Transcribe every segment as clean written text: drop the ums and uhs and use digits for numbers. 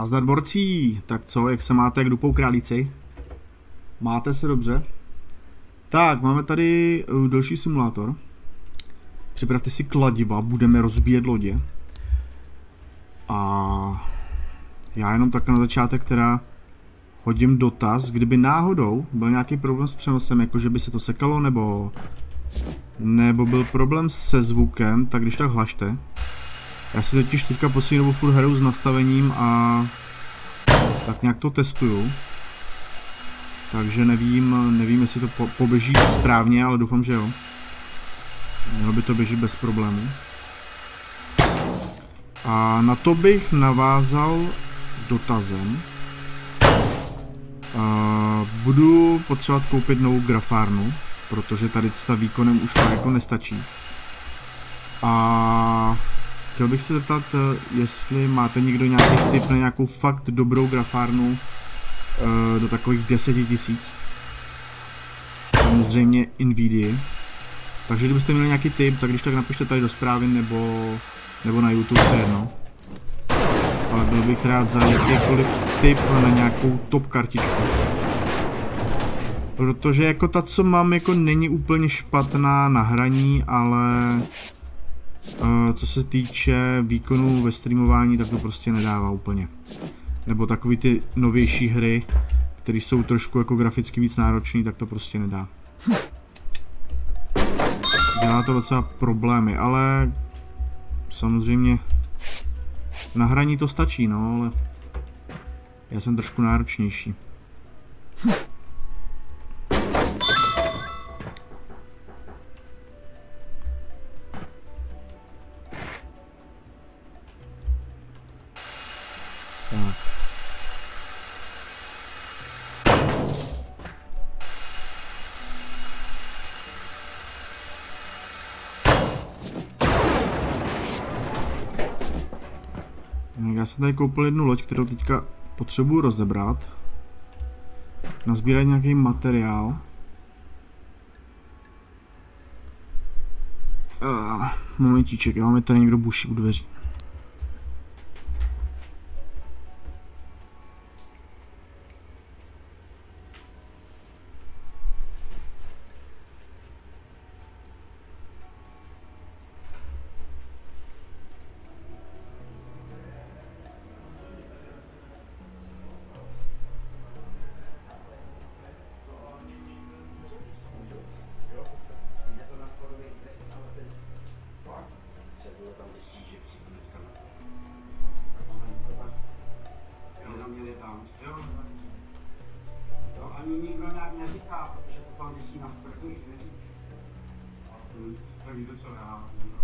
Nazdar borcí, tak co, jak se máte, jak dupou králíci? Máte se dobře? Tak, máme tady další simulátor. Připravte si kladiva, budeme rozbíjet lodě. A já jenom tak na začátek teda hodím dotaz, kdyby náhodou byl nějaký problém s přenosem, jako že by se to sekalo, nebo byl problém se zvukem, tak když tak hlašte. Já si totiž teďka poslední dobu furt hraju s nastavením a tak nějak to testuju. Takže nevím, jestli to poběží správně, ale doufám, že jo. Mělo by to běžet bez problémů. A na to bych navázal dotazem. Budu potřebovat koupit novou grafárnu, protože tady s výkonem už to jako nestačí. A chtěl bych se zeptat, jestli máte někdo nějaký tip na nějakou fakt dobrou grafárnu do takových 10 000. Samozřejmě Nvidia. Takže kdybyste měli nějaký tip, tak když tak napište tady do zprávy nebo na YouTube, to je jedno. Ale byl bych rád za jakýkoliv tip na nějakou top kartičku. Protože jako ta, co mám, jako není úplně špatná na hraní, ale co se týče výkonu ve streamování, tak to prostě nedává úplně. Nebo takový ty novější hry, které jsou trošku jako graficky víc náročné, tak to prostě nedá. Dělá to docela problémy, ale samozřejmě na hraní to stačí, no, ale já jsem trošku náročnější. Já jsem tady koupil jednu loď, kterou teďka potřebuji rozebrat. Nazbírat nějaký materiál. Momentíček, já mám tady někdo buší u dveří. Ani nikdo nějak neříká, protože to tam visí na prvních mezích. Tak víte co, já...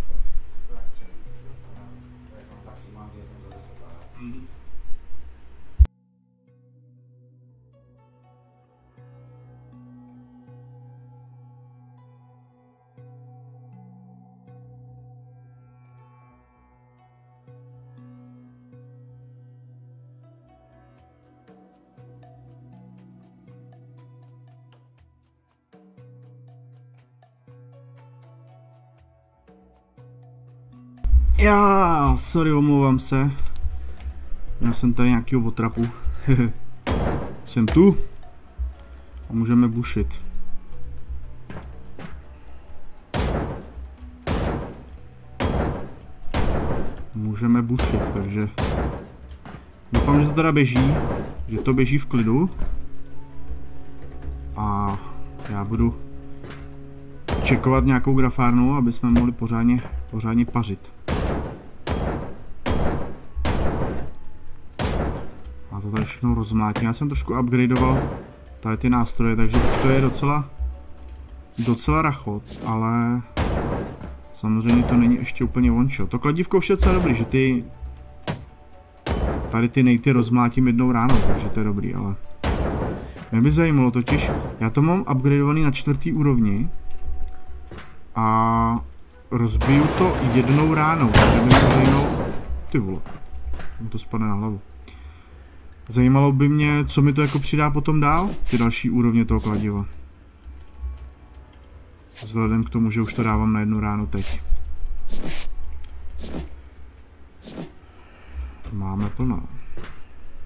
Tak si mám jednou za 10 let. Já, sorry, omlouvám se. Já jsem tady nějakýho otrapu. Jsem tu. A můžeme bušit. Můžeme bušit, takže... Doufám, že to teda běží. Že to běží v klidu. A já budu čekovat nějakou grafárnu, aby jsme mohli pořádně pařit. A to tady všechno rozmlátím. Já jsem trošku upgradeoval tady ty nástroje, takže už to je docela rachot, ale samozřejmě to není ještě úplně ončo. To kladívko už je docela dobrý, že tady ty nejty rozmlátím jednou ráno, takže to je dobrý, ale mě by zajímalo totiž, já to mám upgradeovaný na 4. úrovni a rozbiju to jednou ránou, takže by mě zajímalo, ty vole, mi to spadne na hlavu. Zajímalo by mě, co mi to jako přidá potom dál, ty další úrovně toho kladiva. Vzhledem k tomu, že už to dávám na jednu ránu teď. To máme plno.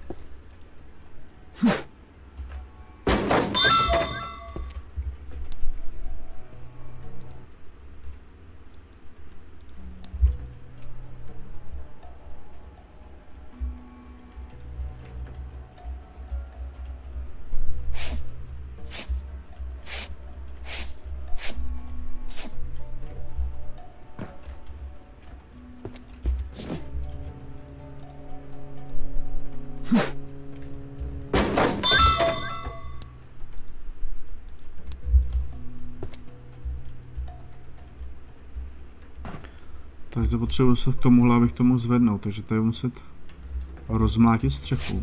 Takže potřebuji se k tomuhle, abych to mohl zvednout, takže tady muset rozmlátit střechu.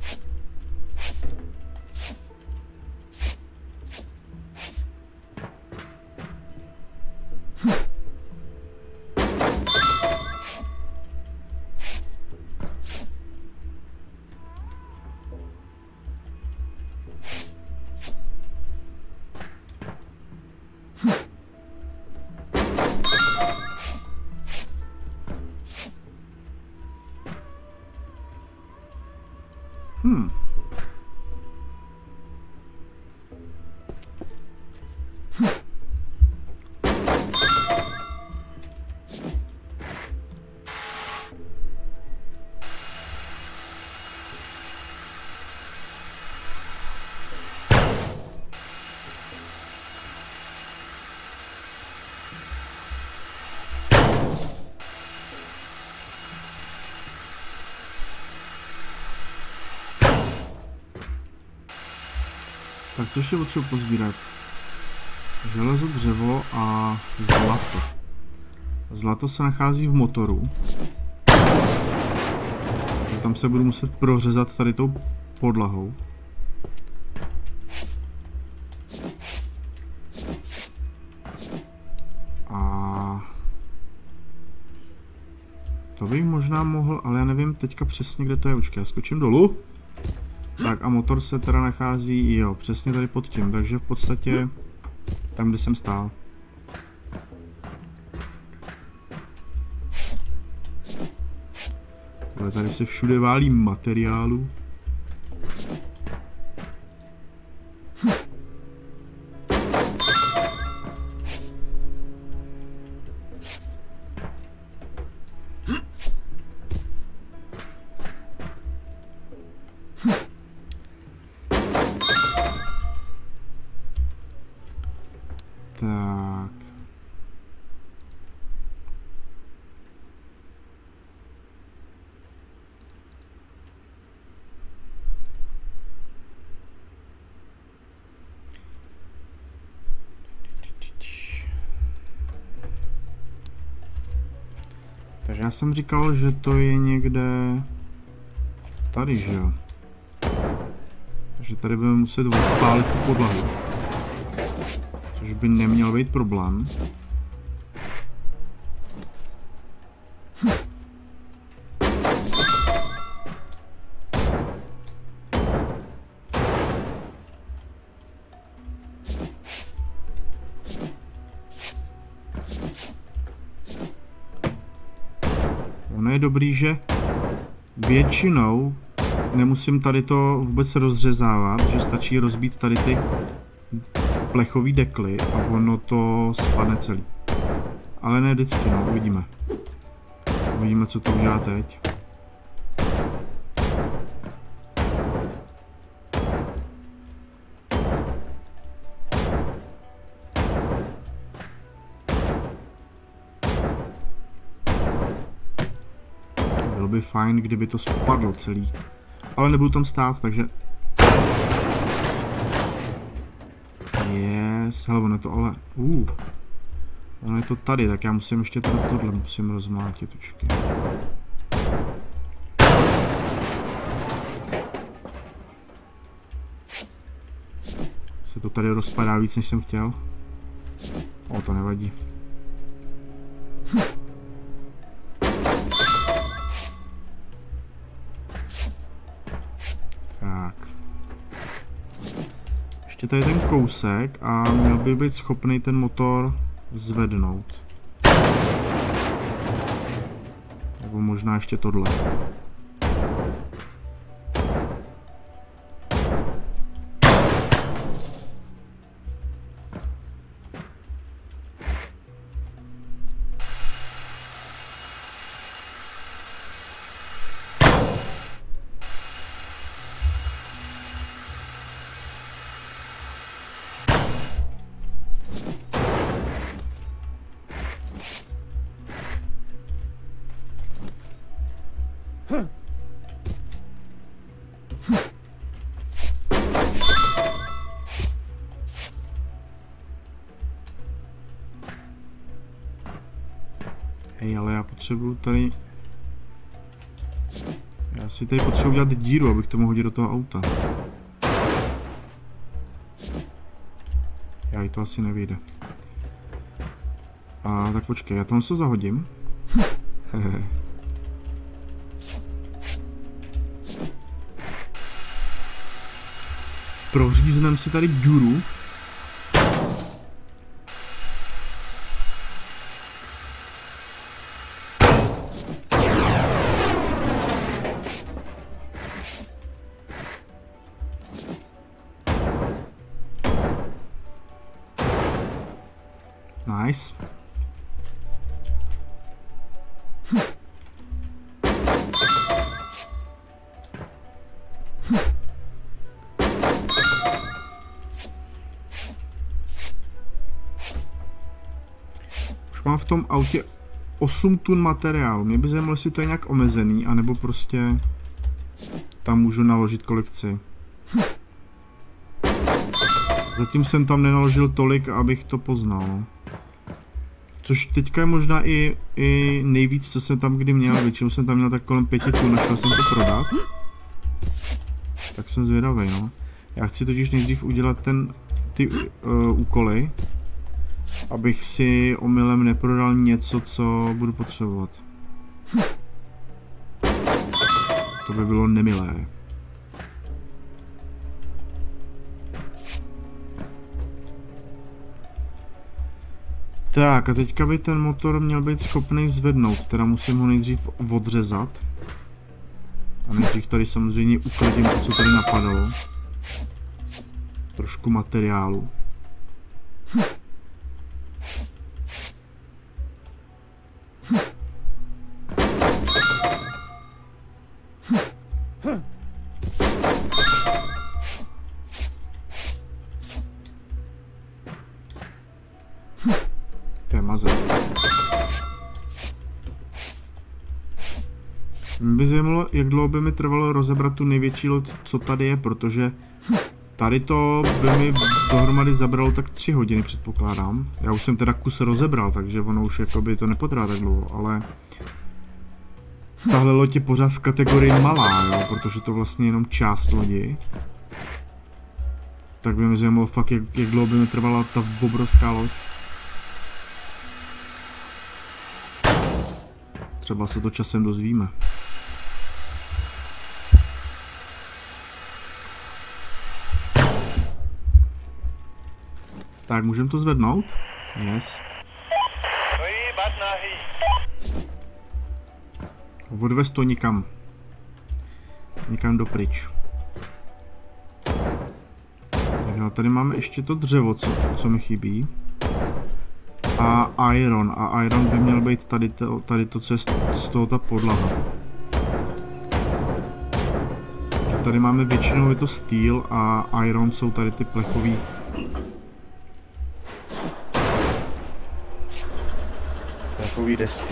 Tak to ještě potřebuji pozbírat. Železo, dřevo a zlato. Zlato se nachází v motoru. Takže tam se budu muset prořezat tady tou podlahou. A to bych možná mohl, ale já nevím teďka přesně, kde to je. Počkej, já skočím dolů. Tak a motor se teda nachází, jo, přesně tady pod tím, takže v podstatě tam, kde jsem stál. Ale tady se všude válí materiálu. Tak. Takže já jsem říkal, že to je někde tady, že jo? Takže tady budeme muset odpálit tu podlahu. Což by neměl být problém. Ono je dobrý, že většinou nemusím tady to vůbec rozřezávat, že stačí rozbít tady ty plechový dekly a ono to spadne celý. Ale ne vždycky, no, uvidíme. Uvidíme, co to udělá teď. Bylo by fajn, kdyby to spadlo celý. Ale nebudu tam stát, takže... Yes, hele, ono je to ale... Ono je to tady, tak já musím ještě tohle musím rozmlátit, počkej. Se to tady rozpadá víc, než jsem chtěl. O, to nevadí. Tak. Ještě tady ten kousek a měl by být schopný ten motor zvednout. Nebo možná ještě tohle. Hej, ale já potřebuju tady... Já si tady potřebuji dělat díru, abych to mohl hodit do toho auta. Já jí to asi nevyjde. A tak počkej, já tam se zahodím. Proříznem si tady díru. Nice. Už mám v tom autě 8 tun materiálu. Mě by zajímalo, jestli to je nějak omezený, anebo prostě tam můžu naložit kolik chci. Zatím jsem tam nenaložil tolik, abych to poznal. Což teďka je možná i nejvíc, co jsem tam kdy měl. Většinou jsem tam měl tak kolem 5 tun, našel jsem to prodat. Tak jsem zvědavý, no. Já chci totiž nejdřív udělat ty úkoly, abych si omylem neprodal něco, co budu potřebovat. To by bylo nemilé. Tak a teďka by ten motor měl být schopný zvednout, teda musím ho nejdřív odřezat. A nejdřív tady samozřejmě uklidím to, co tady napadalo. Trošku materiálu. To je mazec. Mě by zajímalo, jak dlouho by mi trvalo rozebrat tu největší loď, co tady je, protože tady to by mi dohromady zabralo tak 3 hodiny, předpokládám. Já už jsem teda kus rozebral, takže ono už jakoby to nepotrvá tak dlouho, ale tahle loď je pořád v kategorii malá, jo, protože to vlastně jenom část lodi. Tak by mi zajímalo fakt, jak dlouho by mi trvala ta obrovská loď. Třeba se to časem dozvíme. Tak, můžeme to zvednout? Yes. Odvez to nikam. Nikam dopryč. Tak tady máme ještě to dřevo, co mi chybí. A iron. A iron by měl být tady to, co je z toho ta podlaha. Že tady máme většinou je to steel a iron jsou tady ty plechový. Plechový desky.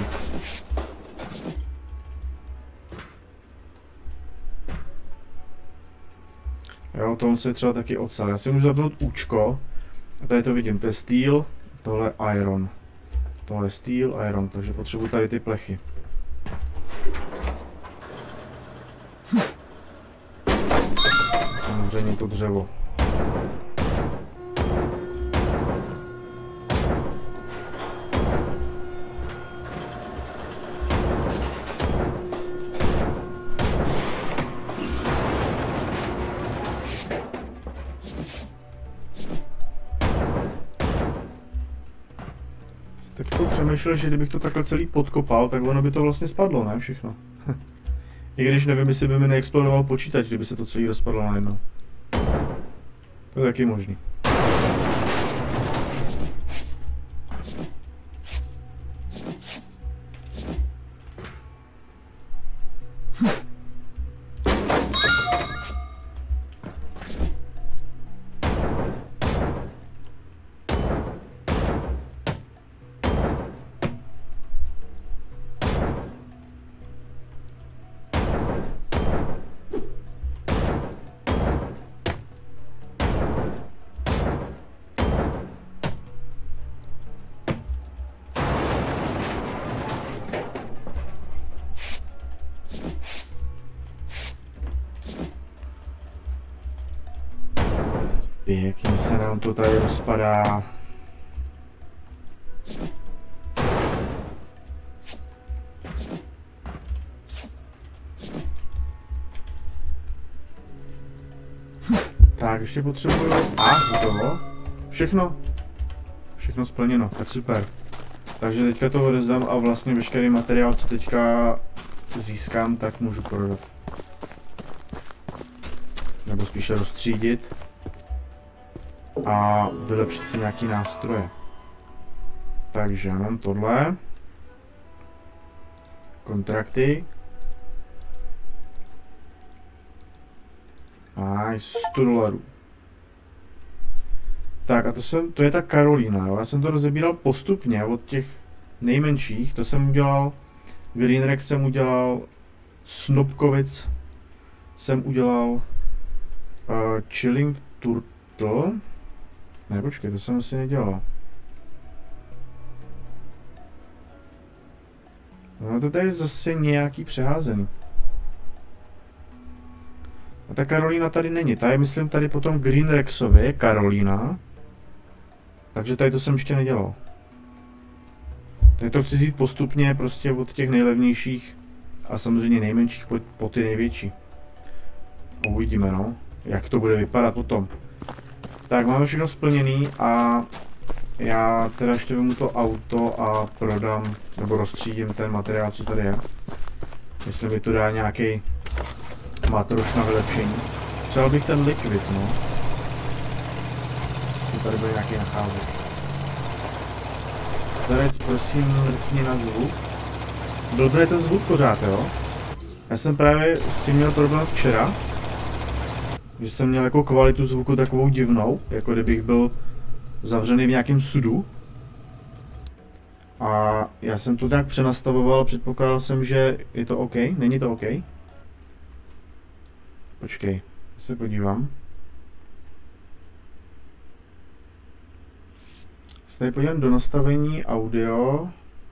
Jo, to musí třeba taky ocel. Já si můžu zapnout účko. A tady to vidím, to je steel. Tohle je iron. Tohle je steel, iron, takže potřebuji tady ty plechy. Samozřejmě to dřevo. Tak jako přemýšlel, že kdybych to takhle celý podkopal, tak ono by to vlastně spadlo, ne? Všechno. I když nevím, jestli by mi neexplodoval počítač, kdyby se to celý rozpadlo najednou. To je taky možný. Pěkně se nám to tady rozpadá. Tak, ještě potřebuju... hotovo. Všechno splněno, tak super. Takže teďka to odezdám a vlastně veškerý materiál, co teďka získám, tak můžu prodat. Nebo spíše rozstřídit. A vylepšit si nějaký nástroje. Takže já mám tohle. Kontrakty. Nice, $100. Tak a to je ta Karolína, jo? Já jsem to rozebíral postupně od těch nejmenších, to jsem udělal, Greenrex jsem udělal, Snobkovic jsem udělal, Chilling Turtle, ne počkej, to jsem asi nedělal. No to tady je zase nějaký přeházený. A ta Karolína tady není, ta je myslím tady potom Greenrexovi, je Karolína. Takže tady to jsem ještě nedělal. Tady to chci jít postupně prostě od těch nejlevnějších a samozřejmě nejmenších po ty největší. Uvidíme no, jak to bude vypadat potom. Tak máme všechno splněný a já teda ještě vezmu to auto a prodám, nebo rozstřídím ten materiál, co tady je. Jestli mi to dá nějaký matroš na vylepšení. Přál bych ten likvid, no. Jestli se tady bude nějaký nacházet. Darec, prosím, mrkni na zvuk. Dobrý ten zvuk pořád, jo? Já jsem právě s tím měl problém včera. Že jsem měl jako kvalitu zvuku takovou divnou, jako kdybych byl zavřený v nějakém sudu. A já jsem to tak přenastavoval, předpokládal jsem, že je to OK, není to OK. Počkej, se podívám. Se tady podívám do nastavení audio.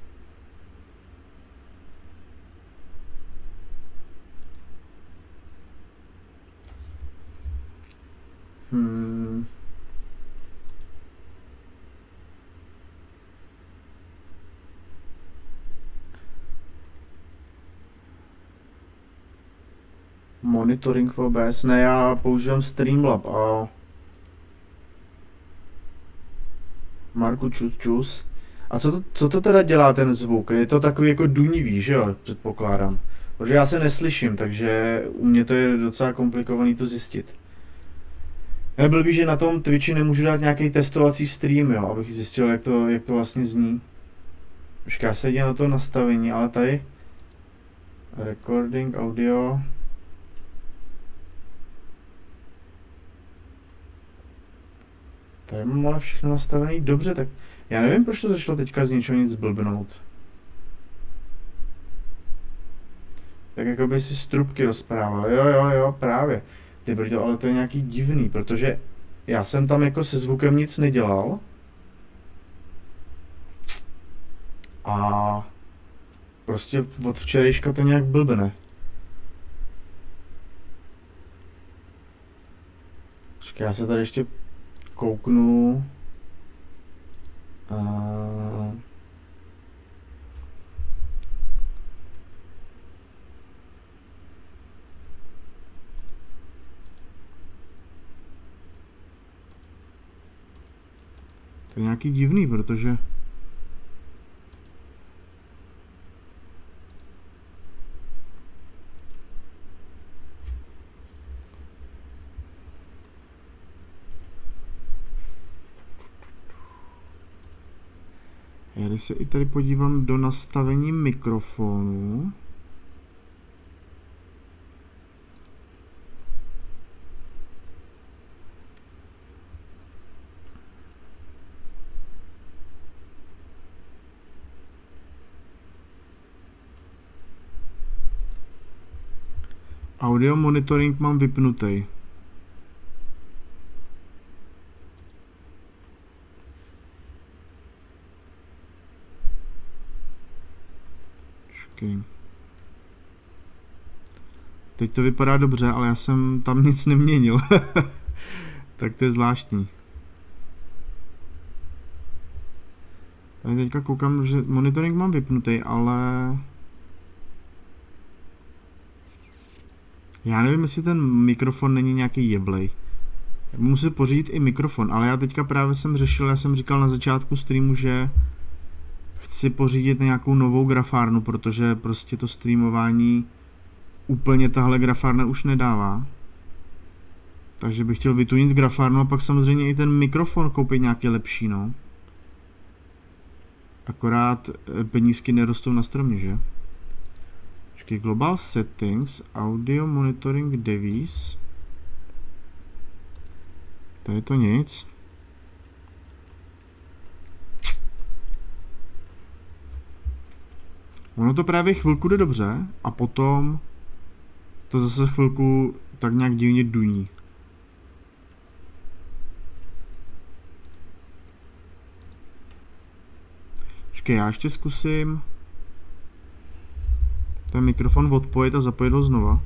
Monitoring v OBS, ne, já používám Streamlab a Marku čus. A co to teda dělá ten zvuk? Je to takový jako dunivý, že jo, předpokládám. Protože já se neslyším, takže u mě to je docela komplikovaný to zjistit. Je blbý, že na tom Twitchi nemůžu dát nějaký testovací stream, jo, abych zjistil, jak to vlastně zní. Počkej, já se jde na to nastavení, ale tady recording, audio. Tady mám ale všechno nastavený dobře, tak já nevím, proč to začalo teďka z ničeho nic blbnout. Tak jako by si strubky rozprával, jo, právě. Ty brďo, ale to je nějaký divný, protože já jsem tam jako se zvukem nic nedělal. A prostě od včerejška to nějak blbne. Počkej, já se tady ještě kouknu. To je nějaký divný, protože já když se i tady podívám do nastavení mikrofonu, audio monitoring mám vypnutý. Teď to vypadá dobře, ale já jsem tam nic neměnil. Tak to je zvláštní. Tady teďka koukám, že monitoring mám vypnutý, ale... Já nevím, jestli ten mikrofon není nějaký jeblej. Musím pořídit i mikrofon, ale já teďka právě jsem řešil, já jsem říkal na začátku streamu, že chci pořídit nějakou novou grafárnu, protože prostě to streamování úplně tahle grafárna už nedává. Takže bych chtěl vytunit grafárnu a pak samozřejmě i ten mikrofon koupit nějaký lepší, no. Akorát penízky nerostou na stromě, že? Počkej, Global Settings, Audio Monitoring Device. Tady to nic. Ono to právě chvilku jde dobře a potom to zase chvilku tak nějak divně duní. Počkej, já ještě zkusím ten mikrofon odpojit a zapojit ho znova.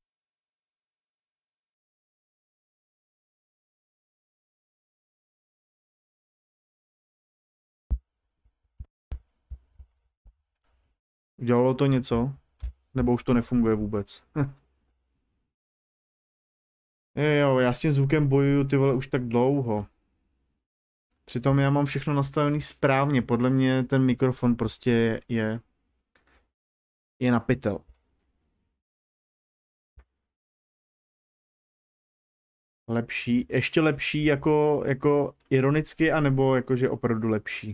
Udělalo to něco? Nebo už to nefunguje vůbec? Jo, já s tím zvukem bojuju ty vole už tak dlouho. Přitom já mám všechno nastavené správně, podle mě ten mikrofon prostě je na pytel. Lepší, ještě lepší jako ironicky, anebo jakože opravdu lepší.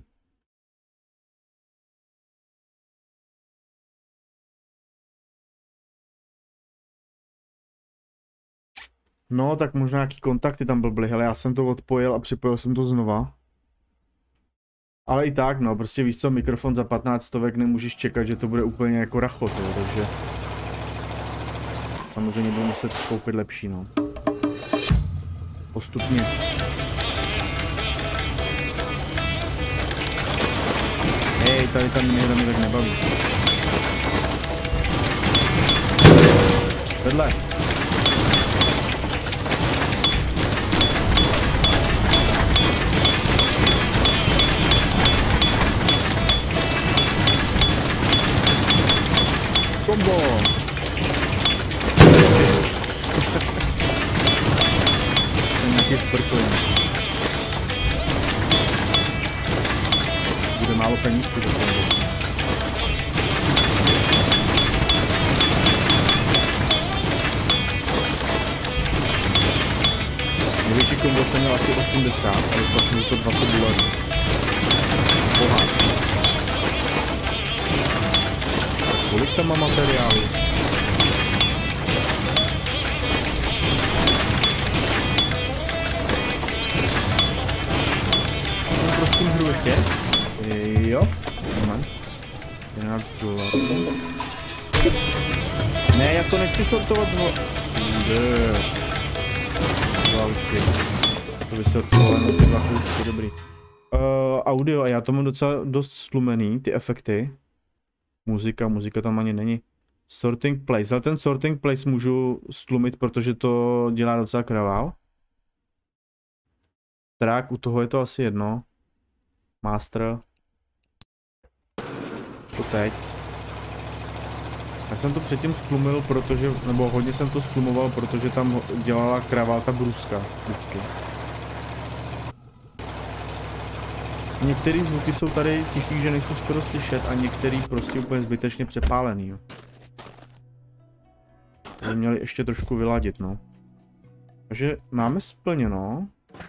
No, tak možná nějaký kontakty tam blbly, hele, já jsem to odpojil a připojil jsem to znova. Ale i tak, no, prostě víš co, mikrofon za 15 stovek nemůžeš čekat, že to bude úplně jako rachot, jo, takže... Samozřejmě budu muset koupit lepší, no. Postupně. Hej, tady ta minihra mě tak nebaví. Vedle. Kombo! To je nějaký sprkojenství. Bude málo penízku za kombo. Největší kombo jsem měl asi 80, ale dostal jsem to 20 dolarů. Pohádka. Kolik tam má materiálu? Prosím hru ještě? Jo, moment. 11 dolarů. Ne, já to nechci sortovat zvo... Válučky. To vysortovalo na ty dva kůzky, dobrý. Audio, a já to mám docela dost stlumený, ty efekty. Muzika tam ani není. Sorting place, ale ten sorting place můžu stlumit, protože to dělá docela kravál. Track, u toho je to asi jedno. Master. To teď. Já jsem to předtím stlumil, protože, nebo hodně jsem to stlumoval, protože tam dělala kravál ta bruska vždycky. Některé zvuky jsou tady tichý, že nejsou skoro slyšet, a některý prostě úplně zbytečně přepálený, jo. Takže měli ještě trošku vyladit, no. Takže máme splněno.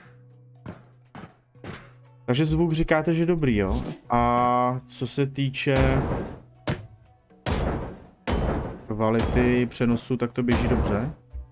Takže zvuk říkáte, že dobrý, jo. A co se týče kvality přenosu, tak to běží dobře.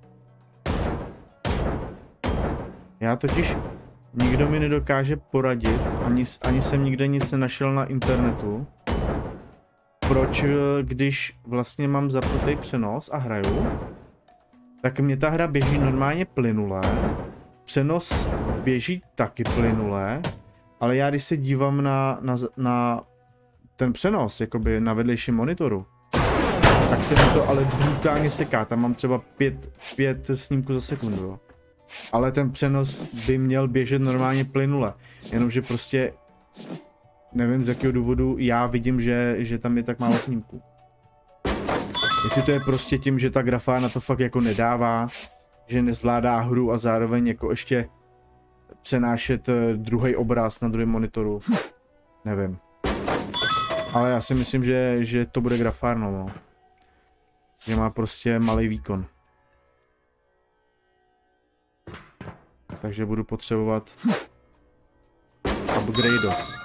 Já totiž... Nikdo mi nedokáže poradit, ani jsem nikde nic nenašel na internetu. Proč, když vlastně mám zapnutý přenos a hraju, tak mě ta hra běží normálně plynule. Přenos běží taky plynule, ale já když se dívám na ten přenos, jakoby na vedlejším monitoru, tak se mi to ale brutálně seká. Tam mám třeba 5 snímků za sekundu, jo. Ale ten přenos by měl běžet normálně plynule. Jenomže prostě nevím z jakého důvodu já vidím, že tam je tak málo snímků. Jestli to je prostě tím, že ta grafárna to fakt jako nedává, že nezvládá hru a zároveň jako ještě přenášet druhý obraz na druhém monitoru. Nevím. Ale já si myslím, že to bude grafárno, no. Že má prostě malý výkon. Takže budu potřebovat upgrados.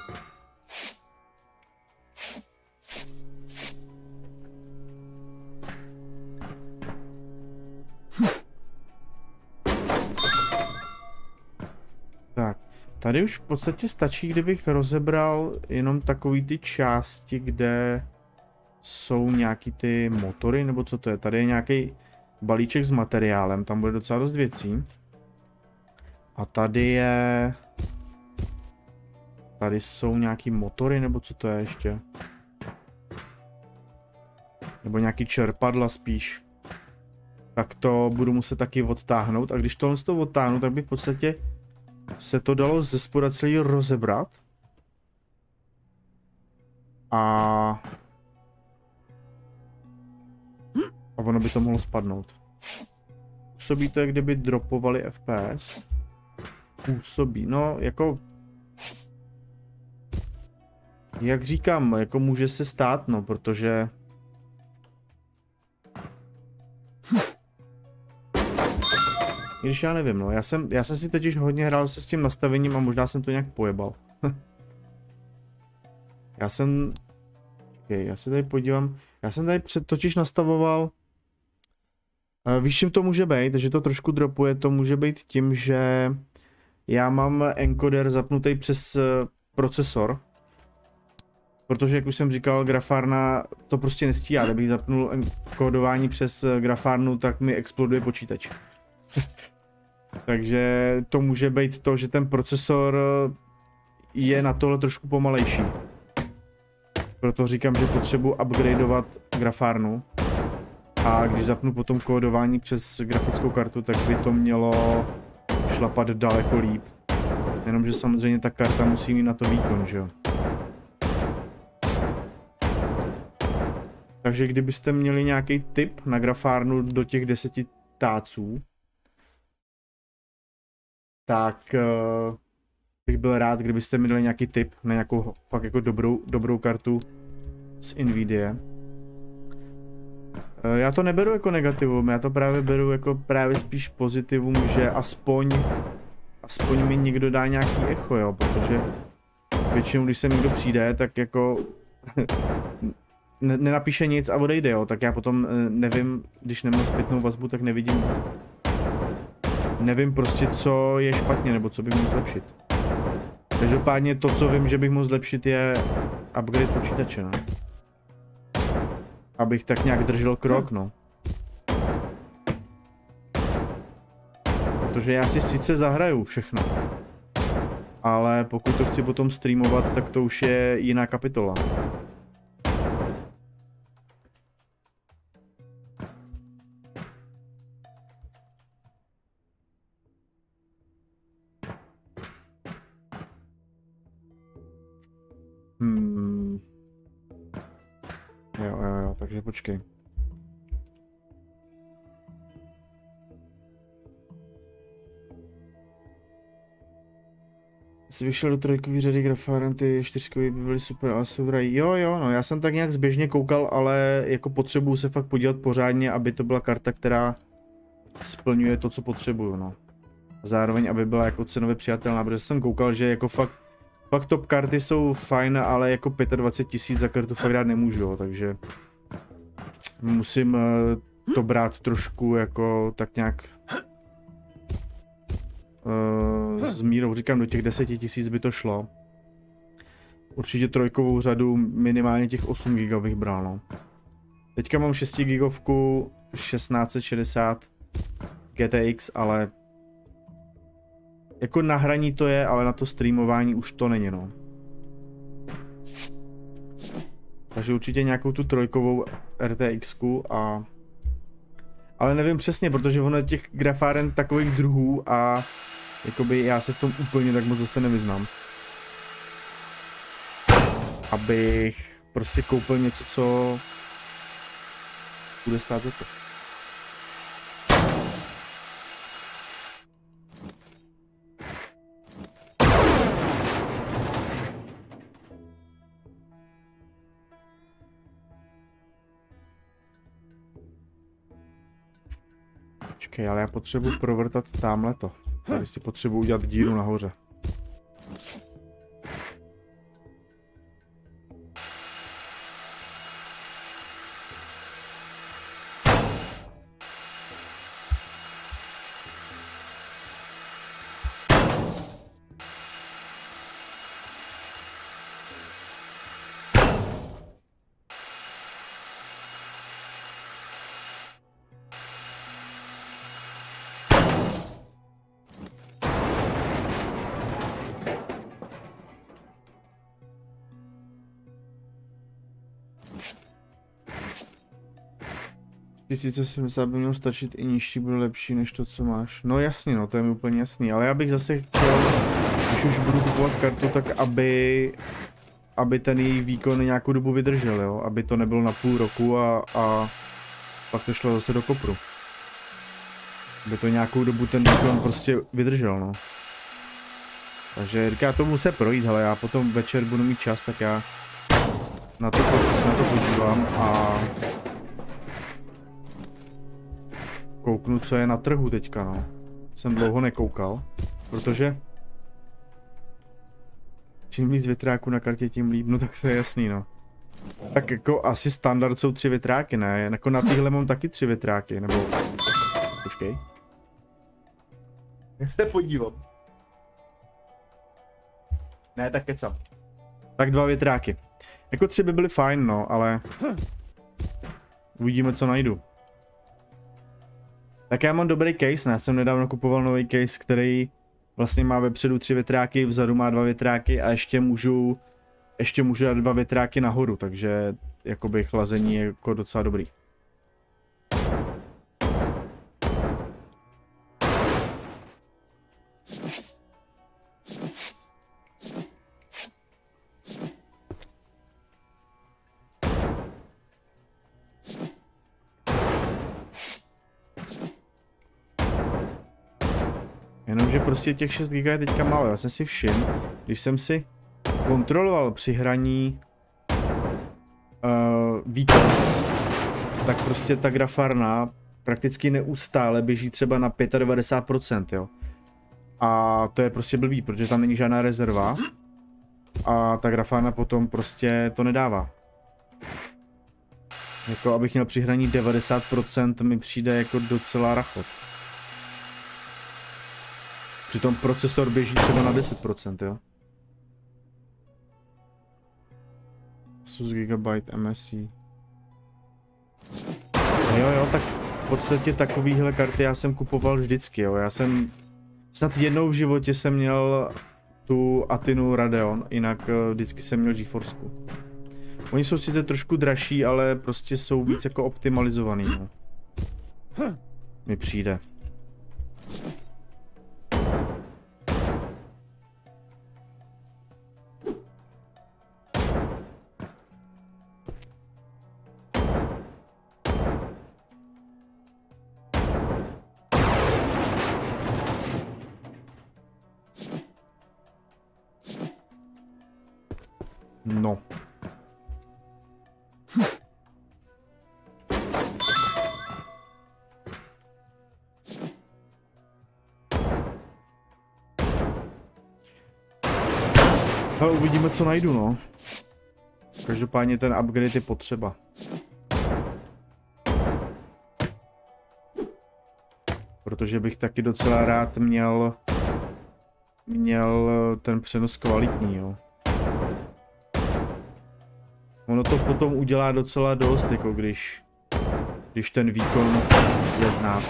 Tak, tady už v podstatě stačí, kdybych rozebral jenom takový ty části, kde jsou nějaký ty motory, nebo co to je. Tady je nějaký balíček s materiálem, tam bude docela dost věcí. A tady jsou nějaký motory, nebo co to je ještě? Nebo nějaký čerpadla spíš. Tak to budu muset taky odtáhnout. A když tohle z toho odtáhnu, tak by v podstatě se to dalo ze spoda celý rozebrat. A ono by to mohlo spadnout. Působí to, jak kdyby dropovali FPS. Působí, no jako... Jak říkám, jako může se stát, no, protože... Když já nevím, no, já jsem si totiž hodně hrál se s tím nastavením a možná jsem to nějak pojebal. Já se tady podívám, já jsem tady totiž nastavoval... Víš, čím to může být, že to trošku dropuje, to může být tím, že já mám encoder zapnutý přes procesor, protože, jak už jsem říkal, grafárna to prostě nestíhá. Kdybych zapnul kódování přes grafárnu, tak mi exploduje počítač. Takže to může být to, že ten procesor je na tohle trošku pomalejší. Proto říkám, že potřebuji upgradeovat grafárnu. A když zapnu potom kódování přes grafickou kartu, tak by to mělo šlapat daleko líp. Jenomže samozřejmě ta karta musí mít na to výkon, že jo. Takže kdybyste měli nějaký tip na grafárnu do těch 10 táců, tak bych byl rád, kdybyste mi dali nějaký tip na nějakou fakt jako dobrou kartu z Nvidia. Já to neberu jako negativum, já to právě beru jako právě spíš pozitivum, že aspoň mi někdo dá nějaký echo, jo, protože většinou, když sem někdo přijde, tak jako nenapíše nic a odejde, jo, tak já potom nevím, když nemám zpětnou vazbu, tak nevím prostě, co je špatně, nebo co bych mohl zlepšit. Každopádně to, co vím, že bych mohl zlepšit, je upgrade počítače, no. Abych tak nějak držel krok, no. Protože já si sice zahraju všechno, ale pokud to chci potom streamovat, tak to už je jiná kapitola. Jo, takže počkej. Jsi vyšel do trojkový řady grafáren, ty čtyřkový by byly super, ale jsou vrají. Jo, no já jsem tak nějak zběžně koukal, ale jako potřebuju se fakt podívat pořádně, aby to byla karta, která splňuje to, co potřebuju, no. Zároveň, aby byla jako cenově přijatelná, protože jsem koukal, že jako fakt top karty jsou fajn, ale jako 25 000 za kartu fakt dát nemůžu, jo, takže musím to brát trošku jako tak nějak s mírou, říkám, do těch 10 000 by to šlo. Určitě trojkovou řadu, minimálně těch 8 GB bych bral, no. Teďka mám 6 GB 1660 GTX, ale jako na hraní to je, ale na to streamování už to není, no. Takže určitě nějakou tu trojkovou RTX a Ale nevím přesně, protože ono je těch grafáren takových druhů a jakoby já se v tom úplně tak moc zase nevyznám. Abych prostě koupil něco, co bude stát za to. Počkej, ale já potřebuji provrtat támhleto. Tady si potřebuji udělat díru nahoře. Tisíce si myslím, aby mělo stačit, i nižší bude lepší než to, co máš. No jasně, no, to je mi úplně jasný, ale já bych zase chtěl, když už budu kupovat kartu, tak aby ten její výkon nějakou dobu vydržel, jo? Aby to nebylo na půl roku a pak to šlo zase do kopru. Aby to nějakou dobu ten výkon prostě vydržel, no. Takže říká, to musím projít, ale já potom večer budu mít čas, tak já na to podívám a kouknu, co je na trhu teďka, no. Jsem dlouho nekoukal, protože čím víc větráků na kartě, tím líp, no tak to je jasný, no. Tak jako asi standard jsou 3 větráky, ne? Jako na téhle mám taky 3 větráky, nebo... Počkej. Já se podívám. Ne, tak kecam. Tak 2 větráky. Jako 3 by byly fajn, no, ale... Uvidíme, co najdu. Tak já mám dobrý case, ne? Já jsem nedávno kupoval nový case, který vlastně má vepředu 3 větráky, vzadu má 2 větráky a ještě můžu dát 2 větráky nahoru, takže jakoby chlazení je jako docela dobrý. Jenomže prostě těch 6 GB je teďka málo, já jsem si všiml, když jsem si kontroloval při hraní výkon, tak prostě ta grafárna prakticky neustále běží třeba na 95%, jo. A to je prostě blbý, protože tam není žádná rezerva a ta grafárna potom prostě to nedává. Jako abych měl při hraní 90% mi přijde jako docela rachot. Přitom procesor běží třeba na 10%, jo. Asus Gigabyte MSI. Jo, tak v podstatě takovýhle karty já jsem kupoval vždycky, jo. Já jsem snad jednou v životě jsem měl tu Atinu Radeon, jinak vždycky jsem měl GeForceku. Oni jsou sice trošku dražší, ale prostě jsou víc jako optimalizovaný, no. Mi přijde. No. Ale uvidíme, co najdu, no. Každopádně ten upgrade je potřeba. Protože bych taky docela rád měl ten přenos kvalitní, jo. Ono to potom udělá docela dost, jako když ten výkon je znát.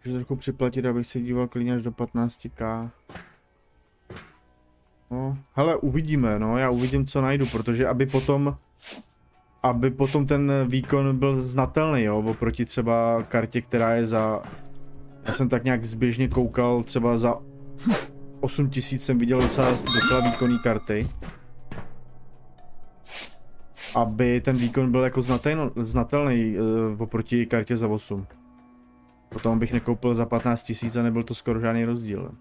Můžu trochu připlatit, abych se díval klidně až do 15k. No, hele, uvidíme, no, já uvidím, co najdu, protože aby potom ten výkon byl znatelný, jo, oproti třeba kartě, která je za, já jsem tak nějak zběžně koukal, třeba za 8000 jsem viděl docela výkonný karty. Aby ten výkon byl jako znatelný oproti kartě za 8. Potom bych nekoupil za 15 000 a nebyl to skoro žádný rozdíl.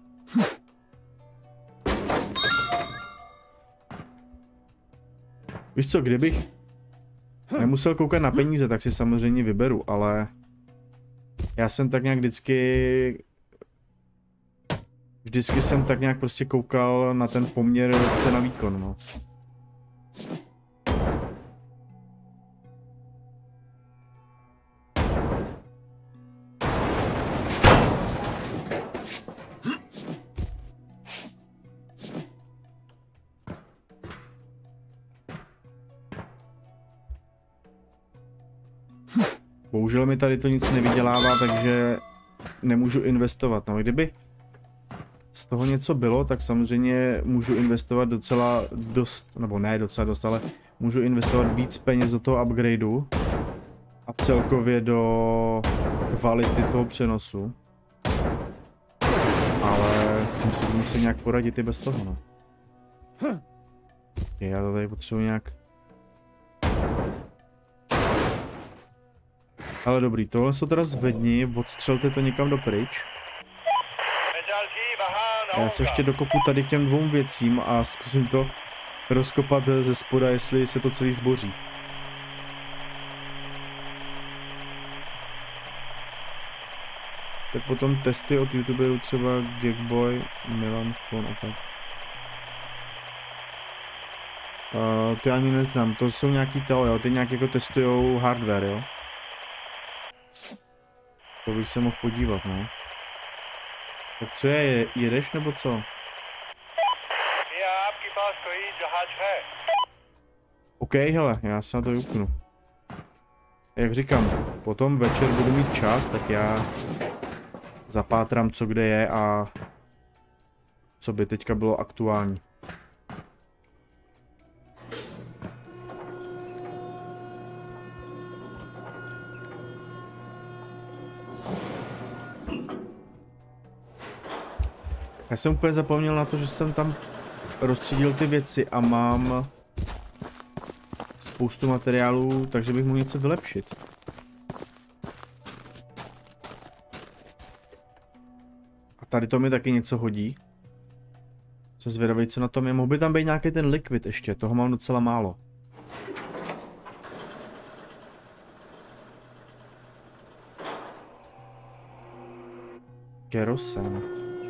Víš co, kdybych nemusel koukat na peníze, tak si samozřejmě vyberu, ale já jsem tak nějak vždycky jsem tak nějak prostě koukal na ten poměr cena výkon, no. Bohužel mi tady to nic nevydělává, takže nemůžu investovat. No, kdyby z toho něco bylo, tak samozřejmě můžu investovat docela dost, nebo ne docela dost, ale můžu investovat víc peněz do toho upgradeu a celkově do kvality toho přenosu. Ale s tím si musím nějak poradit i bez toho, no. Já to tady potřebuji nějak... Ale dobrý, tohle se teda zvedni, odstřelte to někam dopryč. Já se ještě dokopu tady k těm dvou věcím a zkusím to rozkopat ze spoda, jestli se to celý zboří. Tak potom testy od youtuberů třeba Geekboy, Milan Fon a tak. Ty ani neznám, to jsou nějaký tele, jo, ty nějak jako testujou hardware, jo. To bych se mohl podívat, no. Tak co je, jedeš nebo co? OK, hele, já se na to juknu. Jak říkám, potom večer budu mít čas, tak já zapátrám, co kde je a co by teďka bylo aktuální. Já jsem úplně zapomněl na to, že jsem tam rozstřídil ty věci a mám spoustu materiálů, takže bych mohl něco vylepšit. A tady to mi taky něco hodí. Se zvědavej, co na tom je. Mohl by tam být nějaký ten liquid ještě, toho mám docela málo. Kerosen.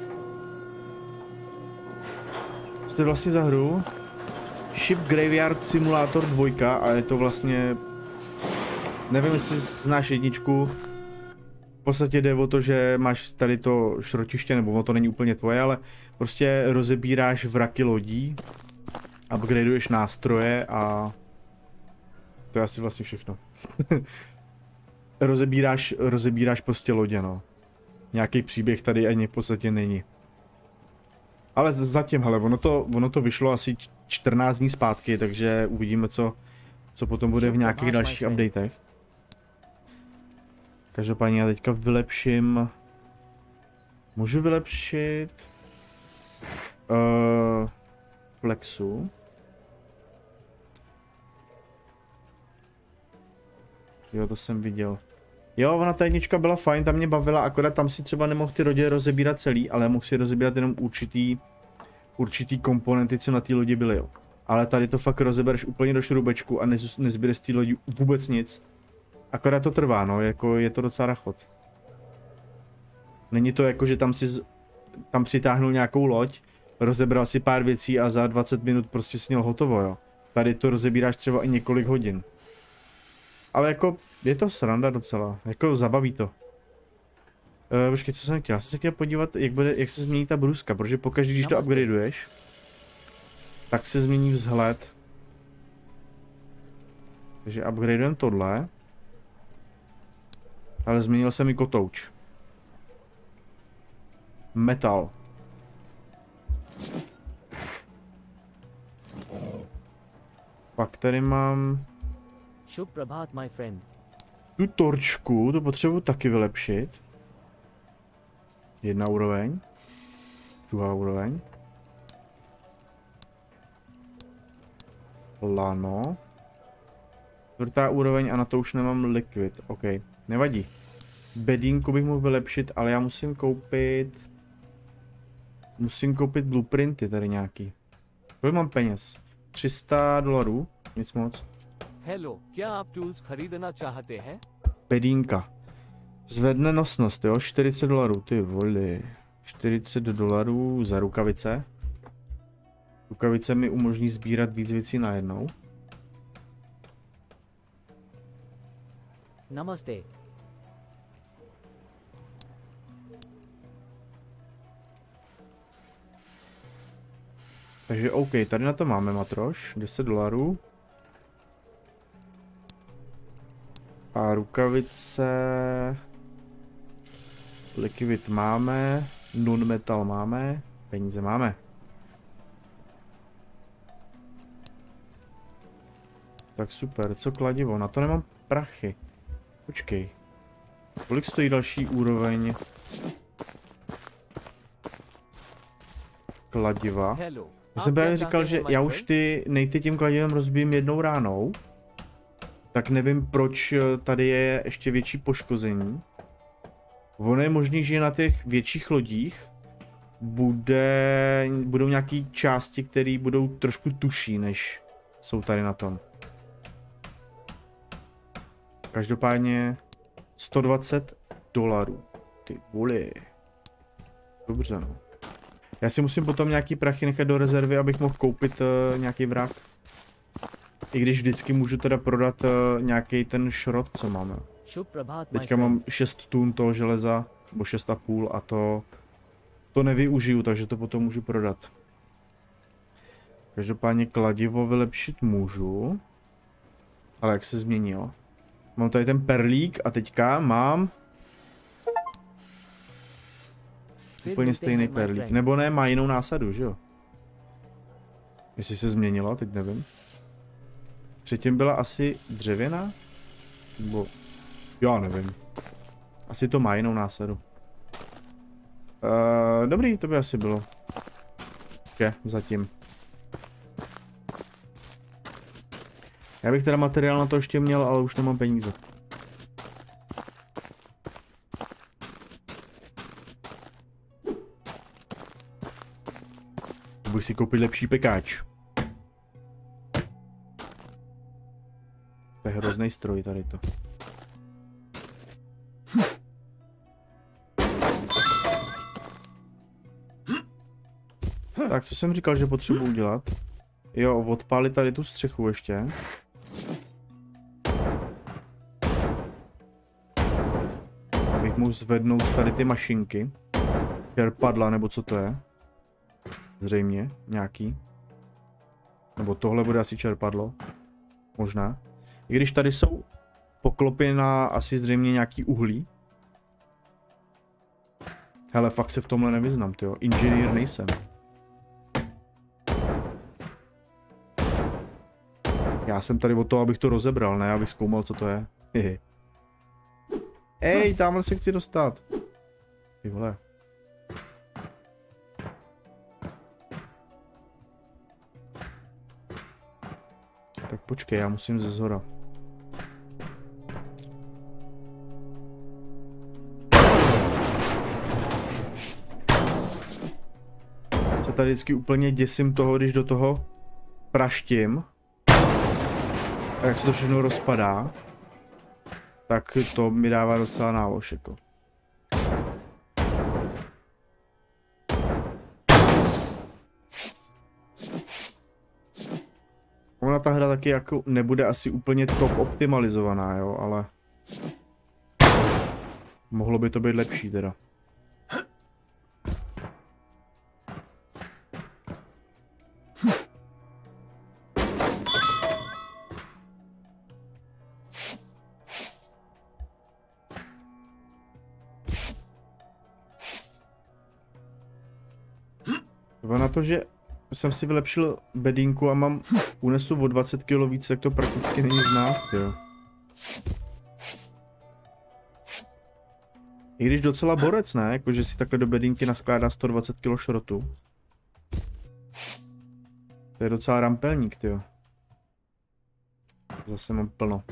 Co to je vlastně za hru? Ship Graveyard Simulator 2 a je to vlastně... Nevím, jestli znáš jedničku. V podstatě jde o to, že máš tady to šrotiště, nebo to není úplně tvoje, ale prostě rozebíráš vraky lodí, upgradeuješ nástroje a... To je asi vlastně všechno. rozebíráš prostě lodě, no. Nějaký příběh tady ani v podstatě není. Ale zatím, hele, ono to vyšlo asi 14 dní zpátky, takže uvidíme, co potom bude v nějakých dalších updatech. Každopádně já teďka vylepším... Můžu vylepšit... Flexu. Jo, to jsem viděl. Jo, ona ta jednička byla fajn, tam mě bavila, akorát tam si třeba nemohl ty lodě rozebírat celý, ale mohl si rozebírat jenom určitý komponenty, co na té lodi byly, jo. Ale tady to fakt rozebereš úplně do šrubečku a nezběreš z té lodi vůbec nic. Akorát to trvá, no, jako je to docela rachot. Není to jako, že tam přitáhnul nějakou loď, rozebral si pár věcí a za 20 minut prostě si měl hotovo, jo. Tady to rozebíráš třeba i několik hodin. Ale jako, je to sranda docela, jako zabaví to. Počkej, co jsem chtěl? Já jsem se chtěl podívat, jak se změní ta bruska, protože pokaždé, když to upgradeuješ, tak se změní vzhled. Takže upgradeujeme tohle. Ale změnil se mi kotouč. Metal. Pak tady mám Shubh Prabhat my friend. tu torčku, to potřebuji taky vylepšit. 1 úroveň. 2 úroveň. Lano. 4. úroveň a na to už nemám liquid. OK, nevadí. Bedínku bych mohl vylepšit, ale já musím koupit... Musím koupit blueprinty tady nějaký. Kolik mám peněz? $300, nic moc. Hello, क्या आप tools खरीदना चाहते हैं? Bedínka. Zvedne nosnost, jo? $40, ty voli. $40 za rukavice. Rukavice mi umožní sbírat víc věcí najednou. Namaste. Takže OK, tady na to máme matroš, $10. A rukavice... Liquid máme, non-metal máme, peníze máme. Tak super, co kladivo? Na to nemám prachy. Počkej. Kolik stojí další úroveň kladiva? Hello. Já jsem právě říkal, že já už ty nejty tím kladivem rozbijím jednou ránou. Tak nevím, proč tady je ještě větší poškození. Ono je možný, že na těch větších lodích budou nějaké části, které budou trošku tuší, než jsou tady na tom. Každopádně $120. Ty voli. Dobře, no. Já si musím potom nějaký prachy nechat do rezervy, abych mohl koupit nějaký vrak. I když vždycky můžu teda prodat nějaký ten šrot, co máme. Teďka mám 6 tun toho železa, nebo 6,5 a to nevyužiju, takže to potom můžu prodat. Každopádně kladivo vylepšit můžu. Ale jak se změnilo? Mám tady ten perlík a teďka mám úplně stejný perlík. Nebo ne, má jinou násadu, že jo? Jestli se změnila, teď nevím. Předtím byla asi dřevěná? Nebo... Já nevím. Asi to má jinou násadu. Dobrý, to by asi bylo. Je, zatím. Já bych teda materiál na to ještě měl, ale už nemám peníze. Budu si koupit lepší pekáč. To je hrozný stroj tady to. Tak, co jsem říkal, že potřebuji udělat? Jo, odpálit tady tu střechu ještě. Abych mohl zvednout tady ty mašinky. Čerpadla, nebo co to je? Zřejmě, nějaký. Nebo tohle bude asi čerpadlo. Možná. I když tady jsou poklopy na asi zřejmě nějaký uhlí. Hele, fakt se v tomhle nevyznám, tyjo. Inženýr nejsem. Já jsem tady o to, abych to rozebral, ne abych zkoumal, co to je. Hehe. Ej, tamhle se chci dostat. Ty vole. Tak počkej, já musím ze zhora. Se tady vždycky úplně děsím toho, když do toho praštím. A jak se to všechno rozpadá, tak to mi dává docela nálož, jako. Ona ta hra taky jako nebude asi úplně top optimalizovaná, jo, ale mohlo by to být lepší teda. Nebo na to, že jsem si vylepšil bedínku a mám únesu o 20 kg víc, tak to prakticky není znát, jo. I když docela borec, ne? Jakože si takhle do bedínky naskládá 120 kg šrotu. To je docela rampelník, tyjo. Zase mám plno.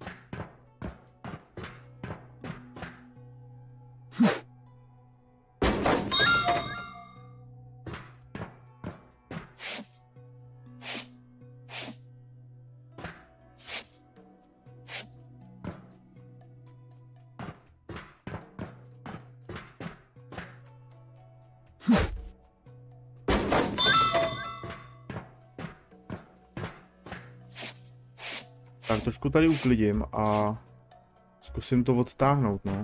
Tak trošku tady uklidím a zkusím to odtáhnout, no.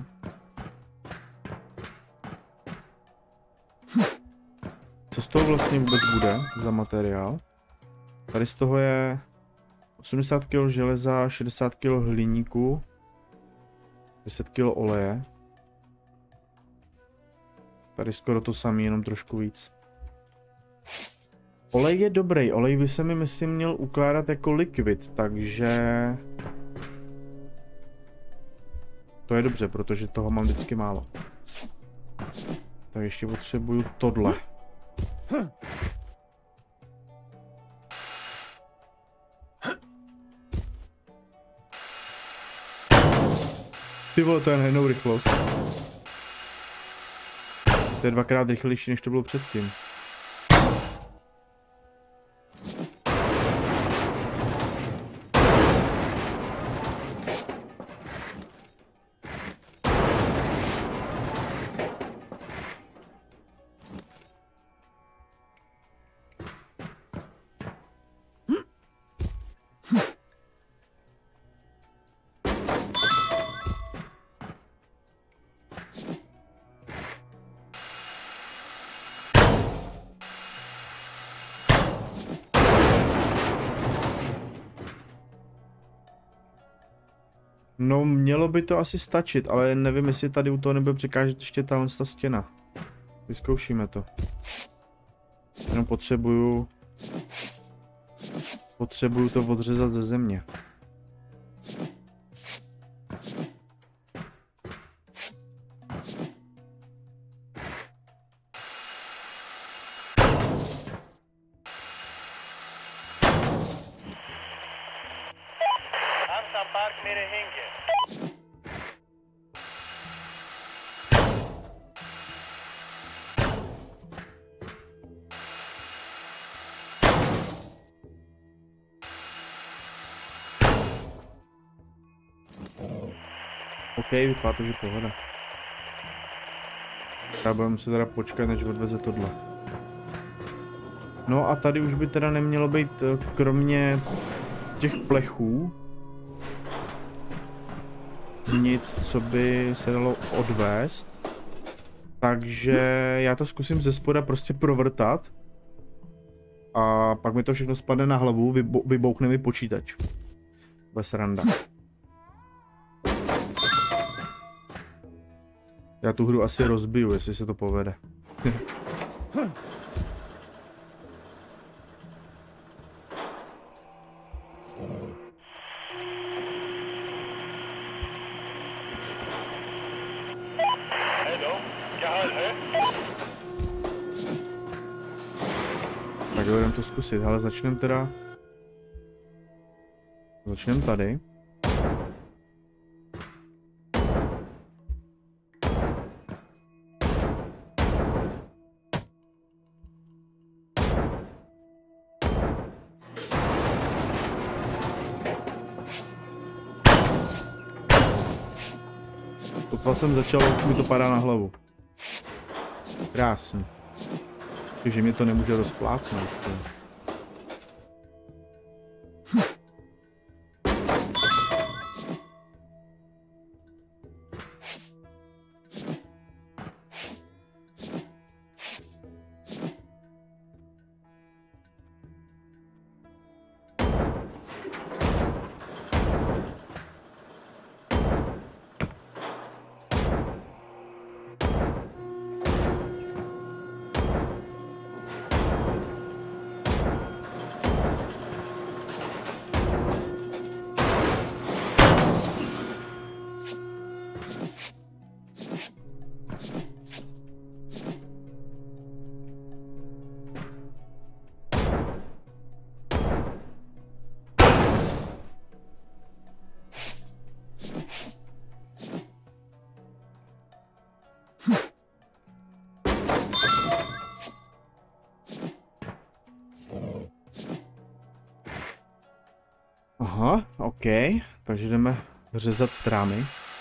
Co z toho vlastně vůbec bude za materiál? Tady z toho je 80 kg železa, 60 kg hliníku, 10 kg oleje. Tady skoro to samé, jenom trošku víc. Olej je dobrý, olej by se mi myslím měl ukládat jako likvid, takže to je dobře, protože toho mám vždycky málo. Tak ještě potřebuju tohle. Ty vole, to je nejenom rychlost. To je dvakrát rychlejší, než to bylo předtím. No, mělo by to asi stačit, ale nevím, jestli tady u toho nebude překážet ještě ta stěna. Vyzkoušíme to. Jenom potřebuju to odřezat ze země. OK, vypadá to, že pohoda. Já budeme muset teda počkat, než odveze tohle. No a tady už by teda nemělo být, kromě těch plechů, nic, co by se dalo odvést. Takže já to zkusím ze spoda prostě provrtat. A pak mi to všechno spadne na hlavu, vybouchne mi počítač. Bez randa. Já tu hru asi rozbiju, jestli se to povede. Tak jdem to zkusit, ale začneme tady. Sotva jsem začal, mi to padá na hlavu. Krásně. Takže mě to nemůže rozplácnout. Aha, OK. Takže jdeme řezat trámy.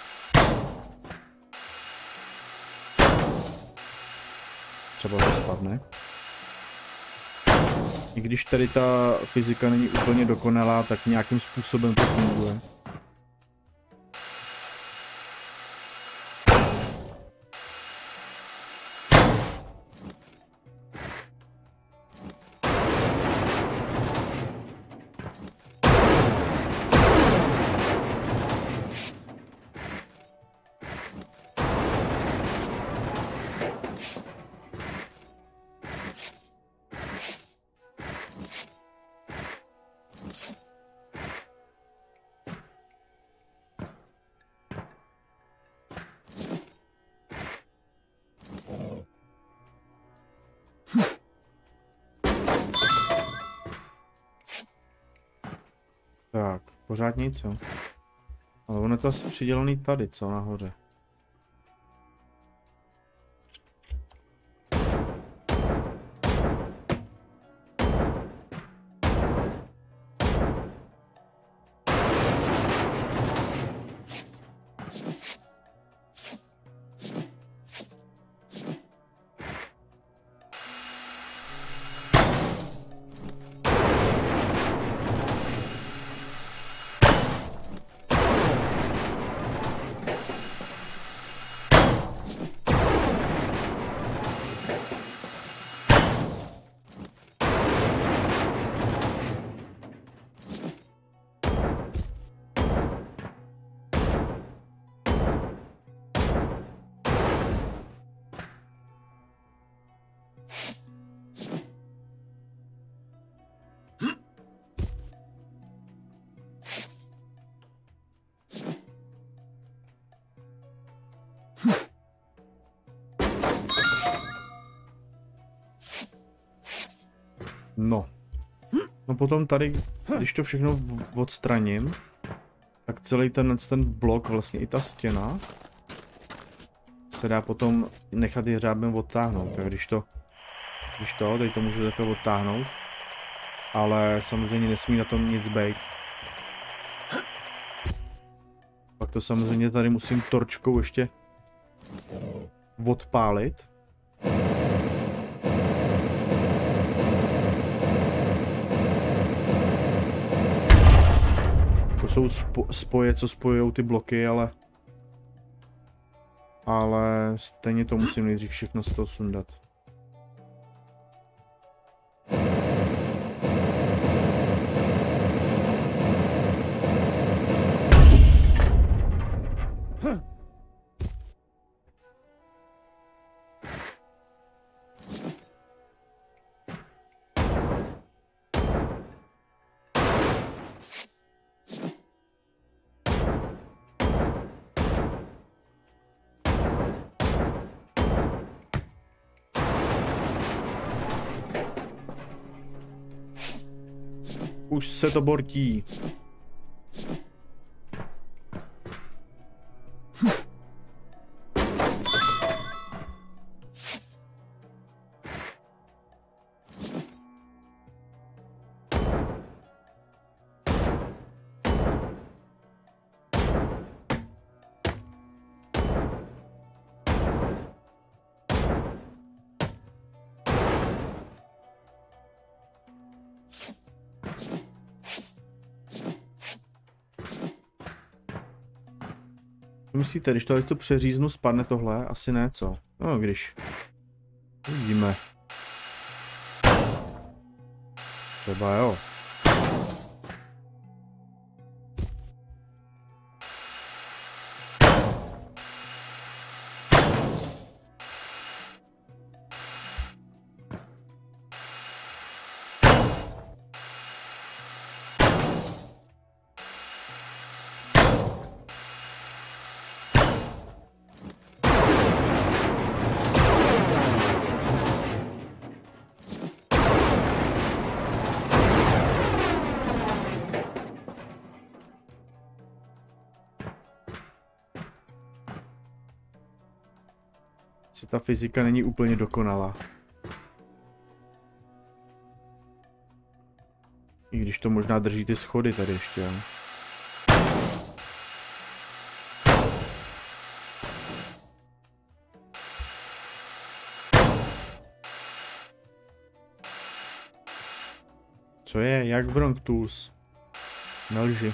Třeba to spadne. I když tady ta fyzika není úplně dokonalá, tak nějakým způsobem to funguje. Tak, pořád nic, jo. Ale ono je to asi přidělený tady, co nahoře. No. No potom tady, když to všechno odstraním, tak celý ten blok, vlastně i ta stěna, se dá potom nechat jeřábem odtáhnout. Tak když to, teď to můžu takhle odtáhnout, ale samozřejmě nesmí na tom nic být. Pak to samozřejmě tady musím torčkou ještě odpálit. To jsou spoje, co spojují ty bloky, ale stejně to musím nejdřív všechno z toho sundat. Už se to bortí. Myslíte, když to přeříznu, spadne tohle? Asi ne, co? No, když. Uvidíme. Třeba jo. Ta fyzika není úplně dokonalá. I když to možná drží ty schody tady ještě, jo. Co je? Jak Wrong Tools? Nelži.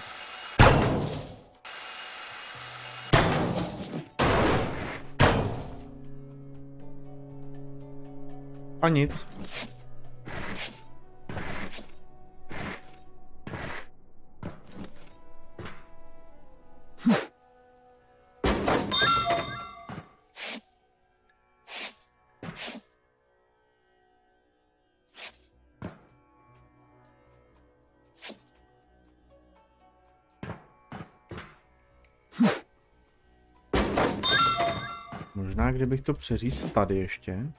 A nic. Možná, kdybych to přeřízl tady ještě.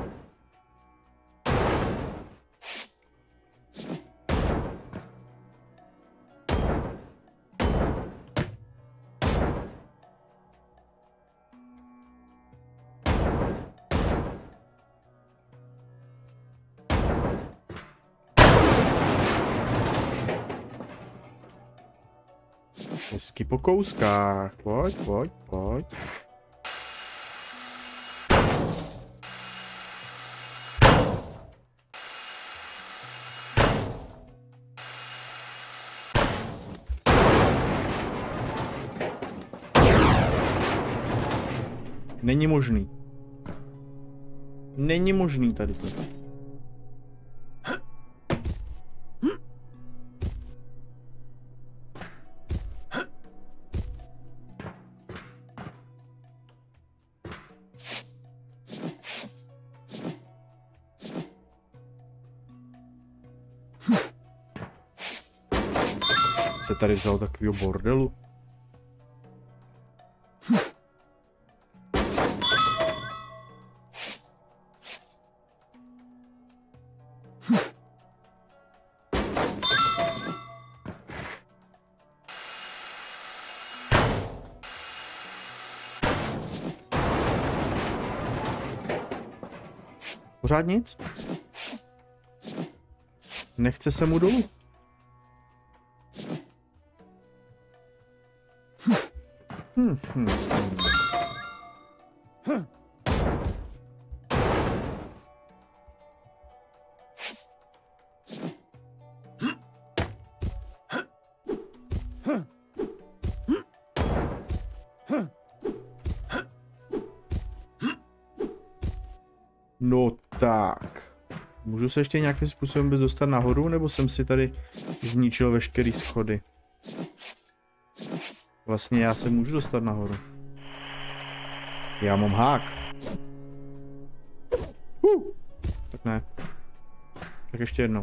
Hezky po kouskách. Pojď, pojď, pojď. Není možný. Není možný tady to. Se tady vzal takovýho bordelu. Pořád nic? Nechce se mu dolů? No tak. Můžu se ještě nějakým způsobem bez dostat nahoru, nebo jsem si tady zničil veškerý schody? Vlastně já se můžu dostat nahoru. Já mám hák. Tak ne. Tak ještě jednou.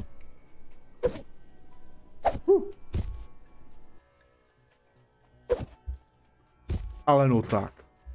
Ale no tak.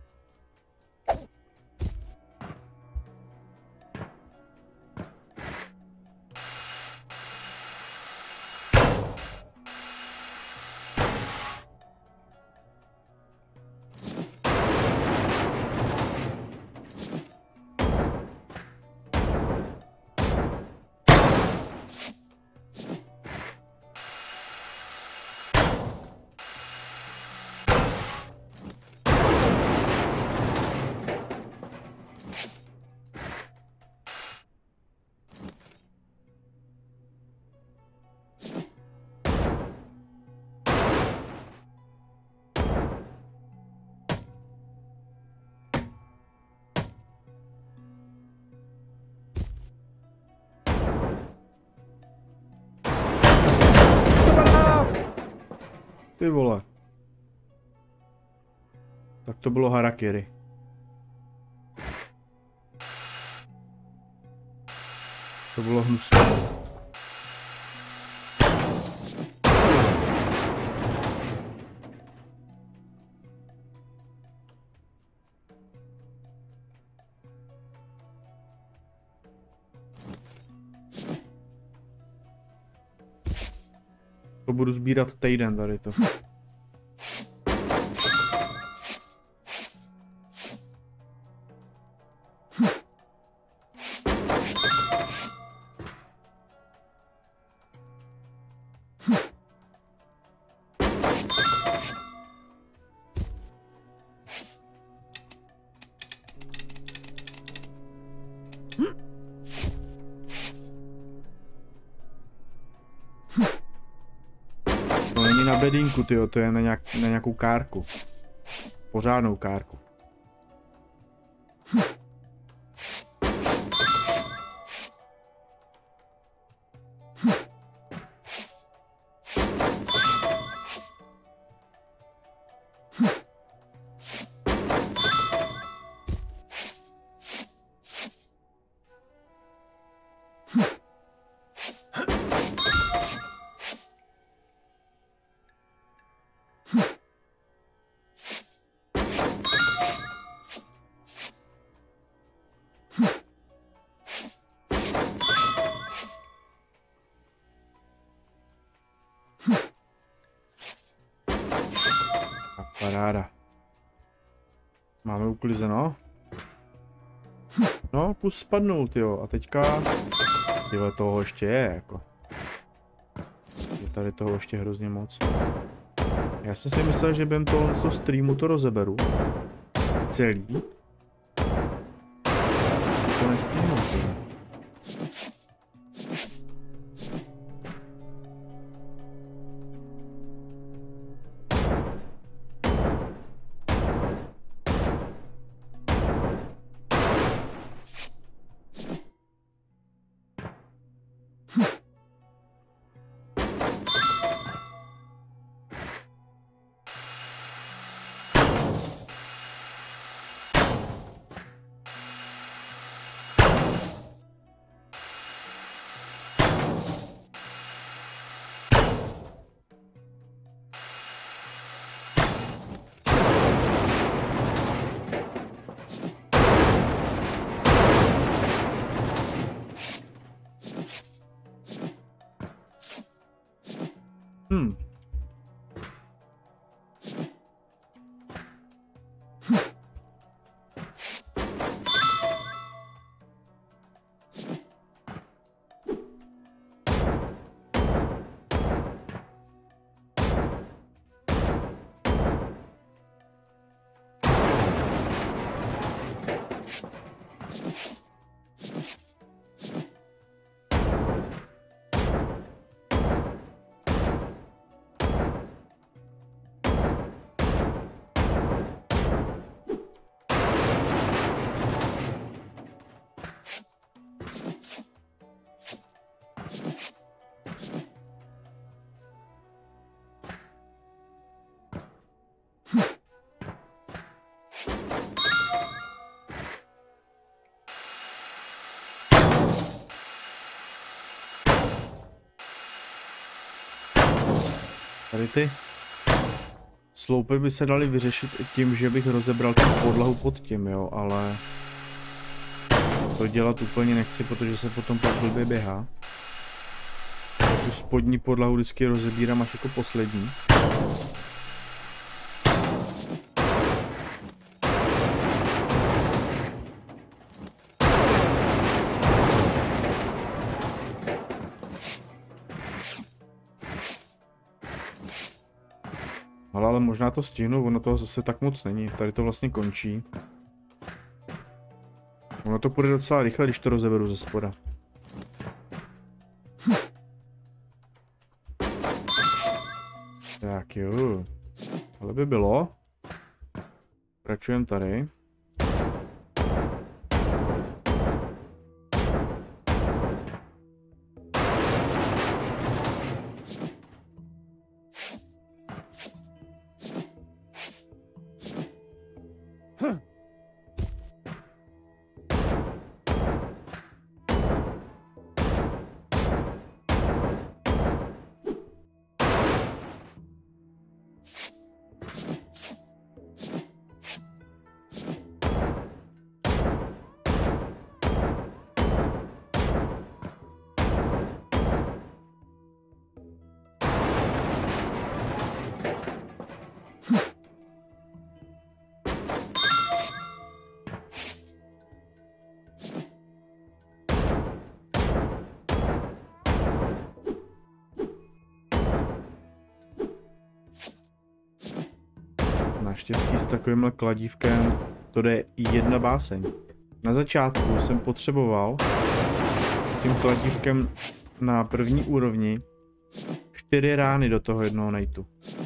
Ty vole. Tak to bylo harakiri. To bylo hnusné. To budu sbírat týden tady to. není na bedínku, tyjo, to je na nějakou kárku. Pořádnou kárku. Paráda. Máme uklizeno. No, kus spadnout, jo. A teďka... Tyhle, toho ještě je, jako. Je tady toho ještě hrozně moc. Já jsem si myslel, že během toho streamu to rozeberu. Celý. Asi to nestihnu, tyhle. Tady ty sloupy by se daly vyřešit i tím, že bych rozebral tu podlahu pod tím, jo, ale to dělat úplně nechci, protože se potom tak blbě běhá. Tu spodní podlahu vždycky rozebírám až jako poslední. Ale možná to stihnu, ono toho zase tak moc není. Tady to vlastně končí. Ono to půjde docela rychle, když to rozeberu ze spoda. Tak jo. Tohle by bylo. Pokračujeme tady. Naštěstí s takovýmhle kladívkem to jde i jedna báseň. Na začátku jsem potřeboval s tím kladívkem na první úrovni 4 rány do toho jednoho nejtu.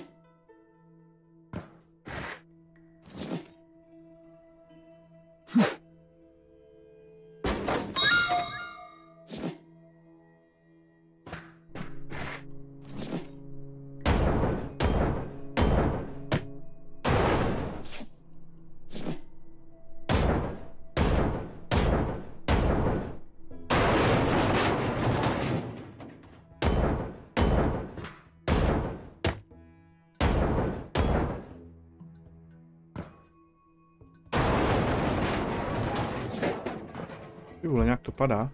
Ty vole, nějak to padá.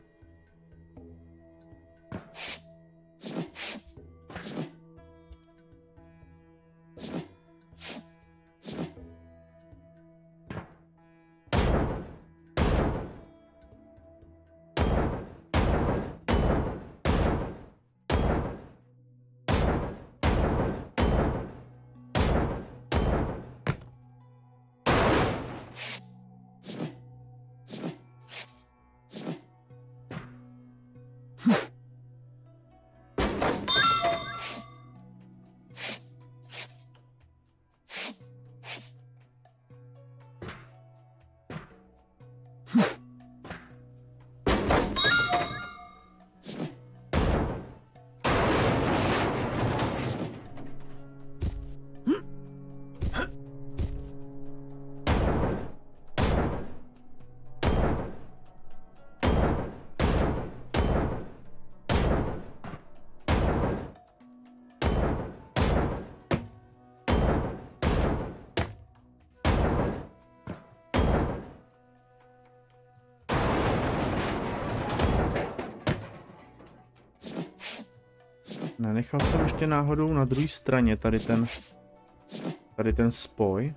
Nenechal jsem ještě náhodou na druhé straně tady ten spoj.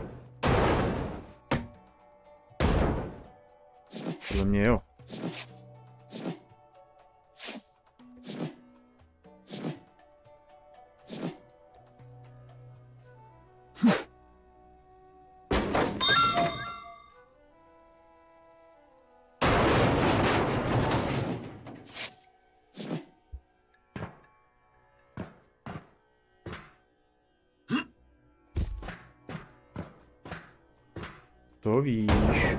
Podle mě jo. To víš.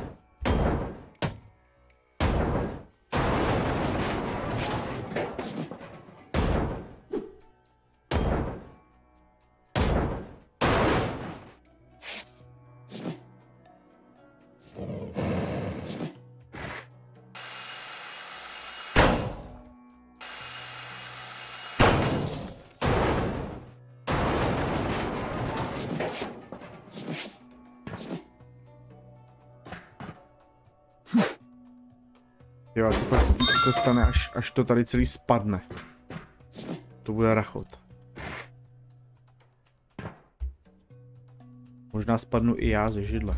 Jo, a co pak se stane, až to tady celý spadne. To bude rachot. Možná spadnu i já ze židle.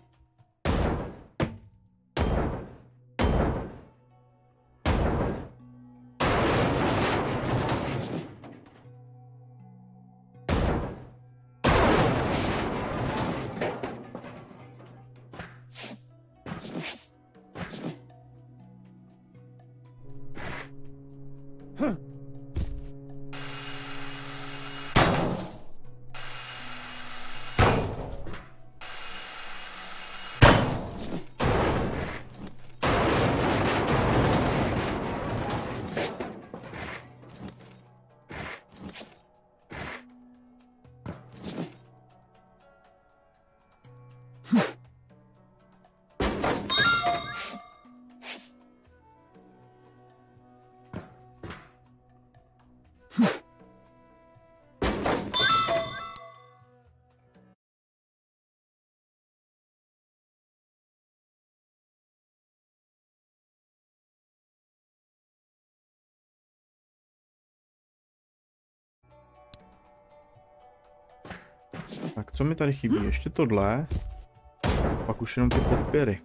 Tak co mi tady chybí? Ještě tohle. Pak už jenom ty podpěry.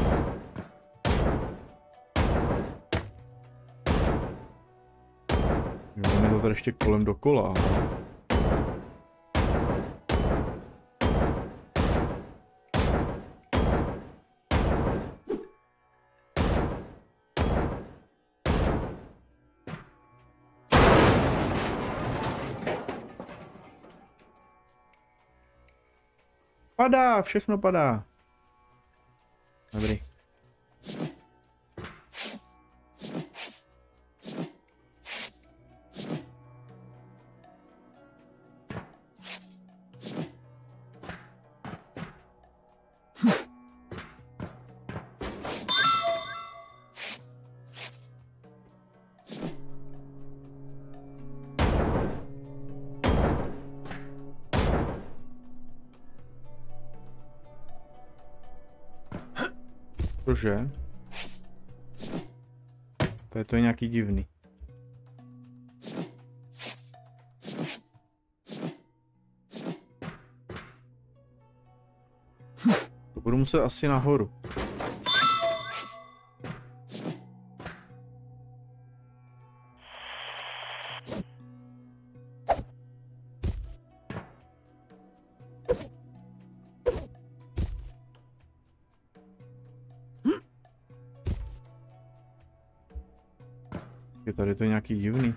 Jo, on je to tady ještě kolem dokola. Padá, všechno padá. Dobrý. Cože? To je nějaký divný. To budu muset asi nahoru. Tady to je nějaký divný.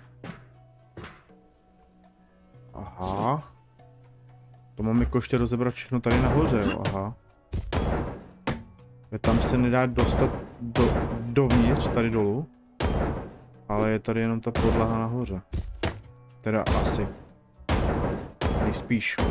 Aha. To mám jako ještě rozebrat všechno tady nahoře, jo, aha. Tam se nedá dostat dovnitř, tady dolů. Ale je tady jenom ta podlaha nahoře. Teda asi. Nejspíš.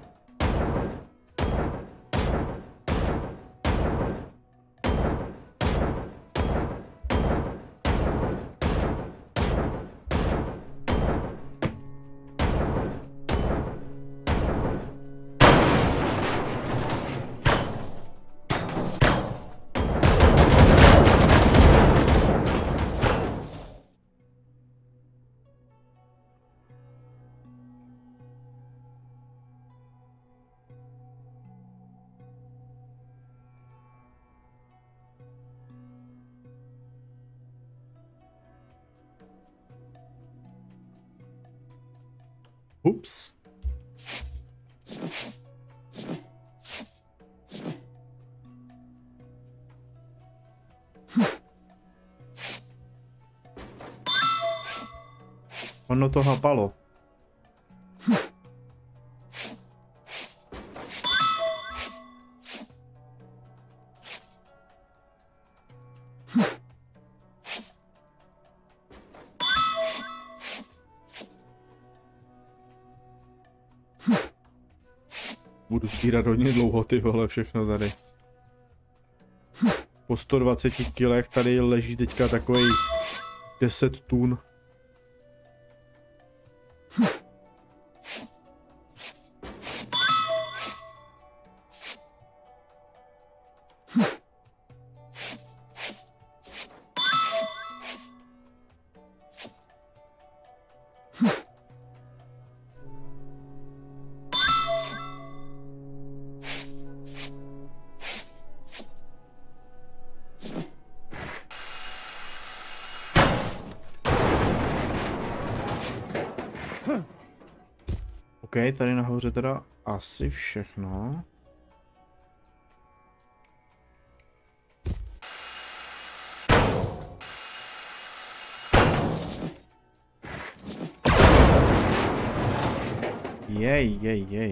Ups. Ono to hapalo. Budu sbírat hodně dlouho ty vole všechno tady. Po 120 kilech tady leží teďka takový 10 tun. OK, tady nahoře teda asi všechno. Jej.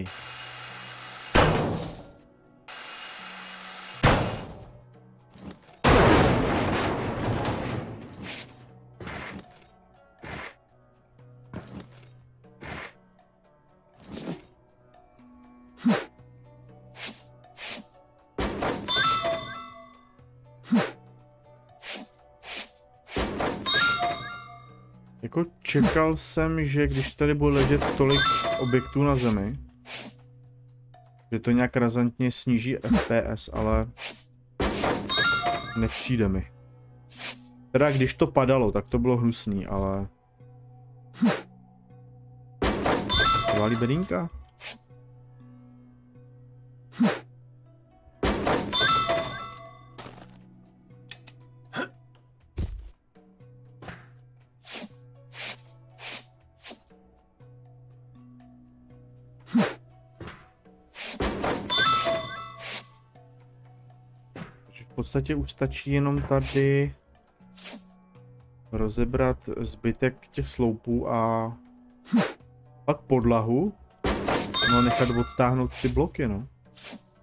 Jako čekal jsem, že když tady bude ležet tolik objektů na zemi, že to nějak razantně sníží FPS, ale nepřijde mi. Teda když to padalo, tak to bylo hnusný, ale... Se válí bedínka? V podstatě už stačí jenom tady rozebrat zbytek těch sloupů a pak podlahu, no nechat odtáhnout ty bloky, no.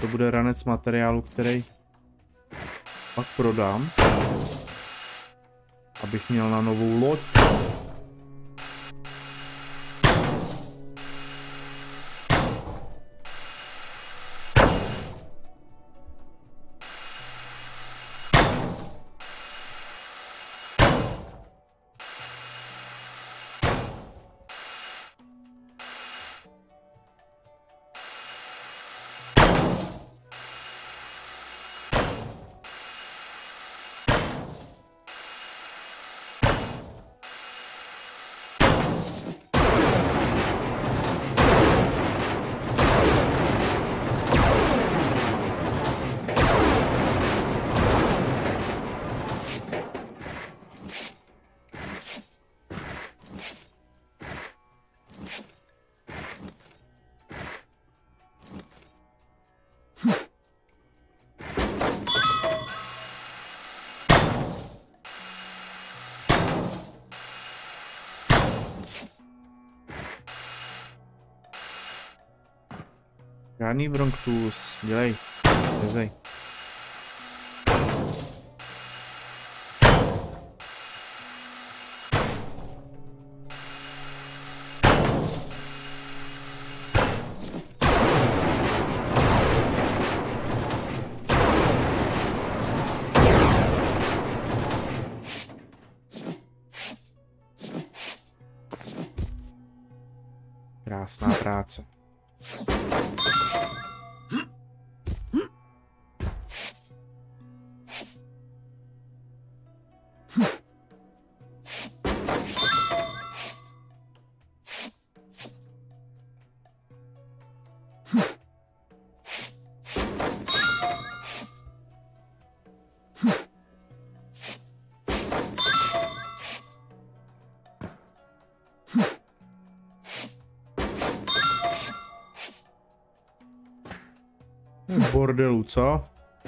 to bude ranec materiálu, který pak prodám, abych měl na novou loď. Žádný Bronktools, dělej, dězej. Krásná práce. Bordelu, co?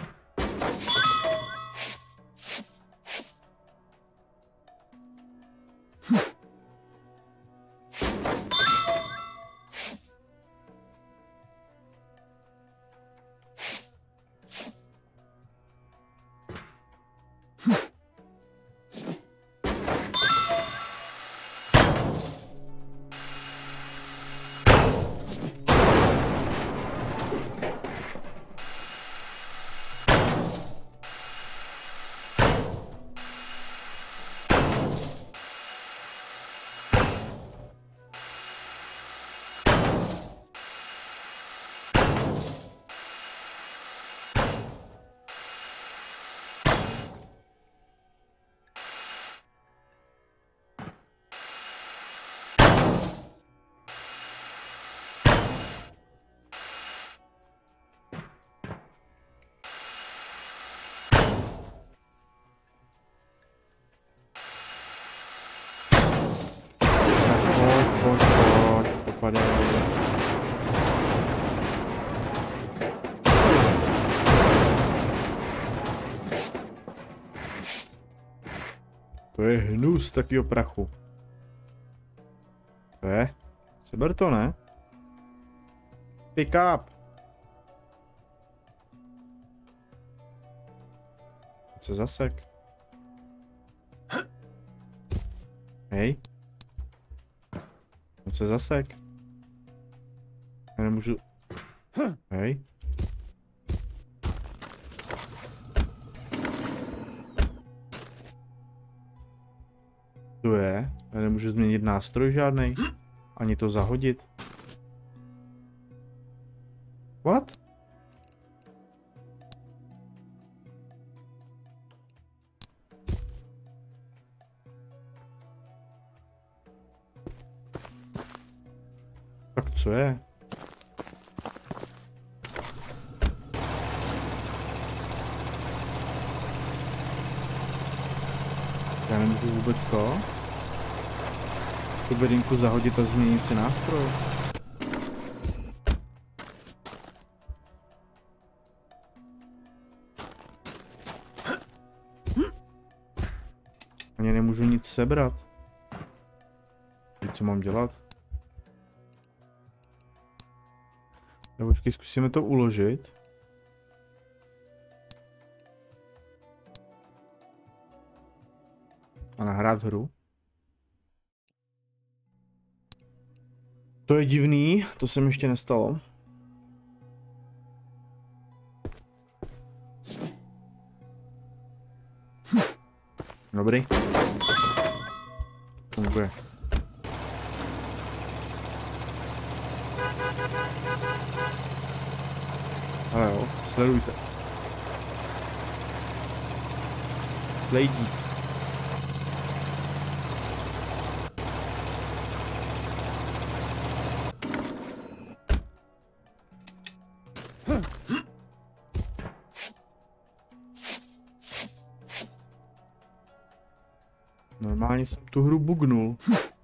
To je hnus takýho prachu. To je? Seber to, ne? Pick up! Co zasek? Hej. Co zasek? Já nemůžu... Hej. To je? Já nemůžu změnit nástroj žádnej. Ani to zahodit. What? Tak co je? Já nemůžu vůbec to? Tu bedinku zahodit a změnit si nástroj. Ani nemůžu nic sebrat. Teď co mám dělat? Počkej, zkusíme to uložit. A nahrát hru. To je divný, to se mi ještě nestalo. Dobrý. Funguje. Ale jo, sledujte. Slejdík. Normálně jsem tu hru bugnul.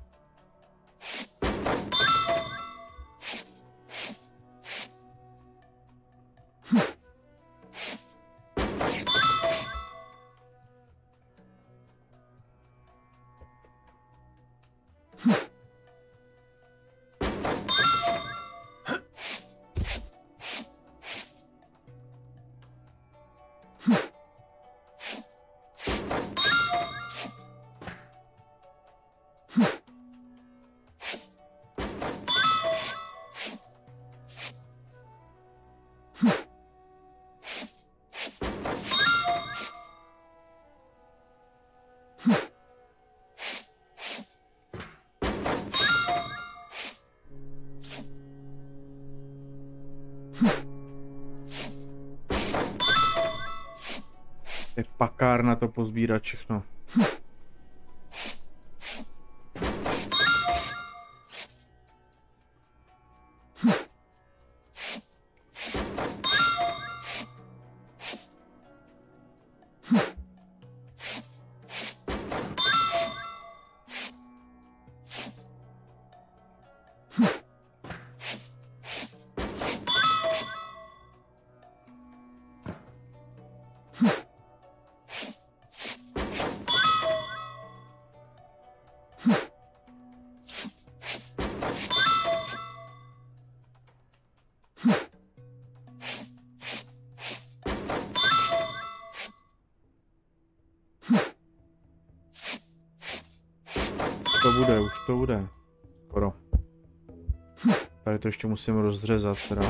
Je pakárna to pozbírat všechno. Už to bude. Skoro. Tady to ještě musím rozřezat teda.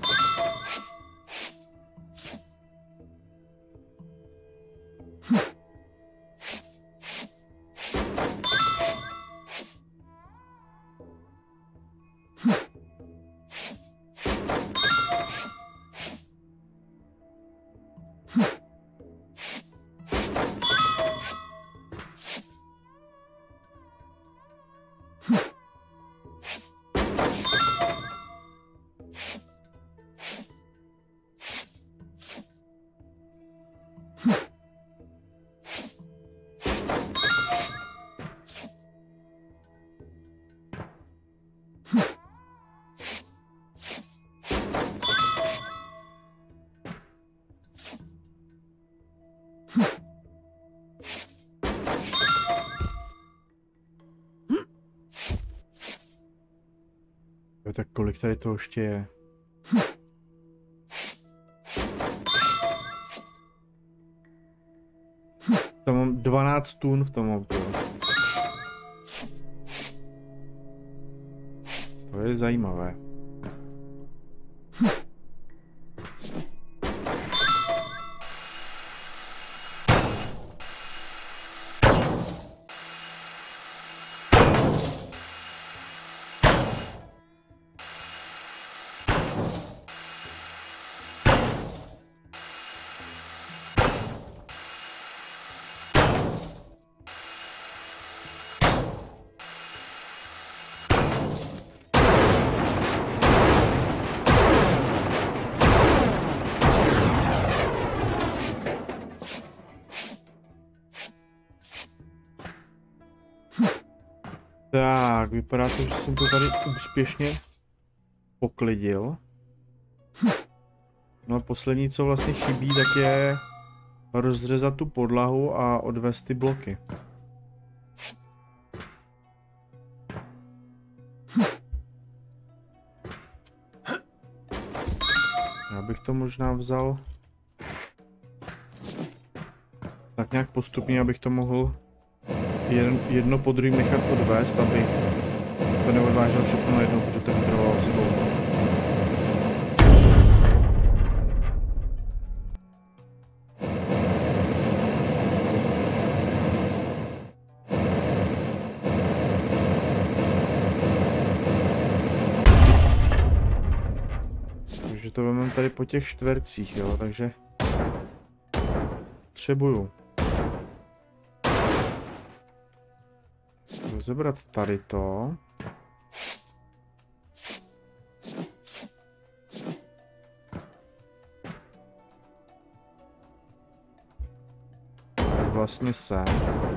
Tak kolik tady toho ještě je? Tam mám 12 tun v tom autu. To je zajímavé. Tak, vypadá to, že jsem to tady úspěšně poklidil. No a poslední, co vlastně chybí, tak je rozřezat tu podlahu a odvést ty bloky. Já bych to možná vzal tak nějak postupně, abych to mohl jedno po druhém nechat odvést, aby to neodvážel všechno najednou, protože to vytrvalo asi dlouho. Takže to vezmeme tady po těch čtvercích, jo, takže potřebuju rozebrat tady to. Vlastně sem.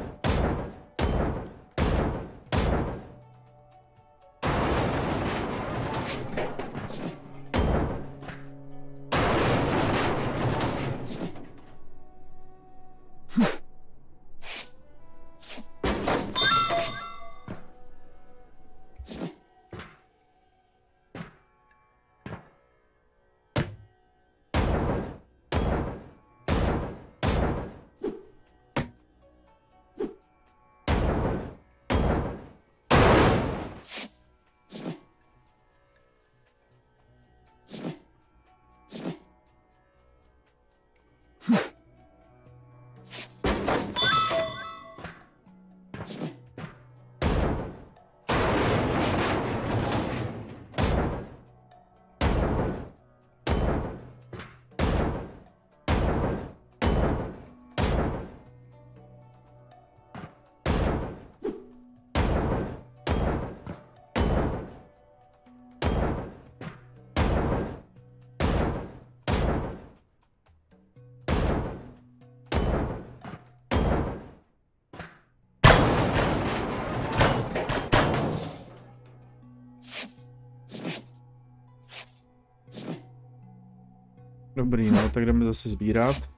Dobrý, no, tak jdeme zase sbírat.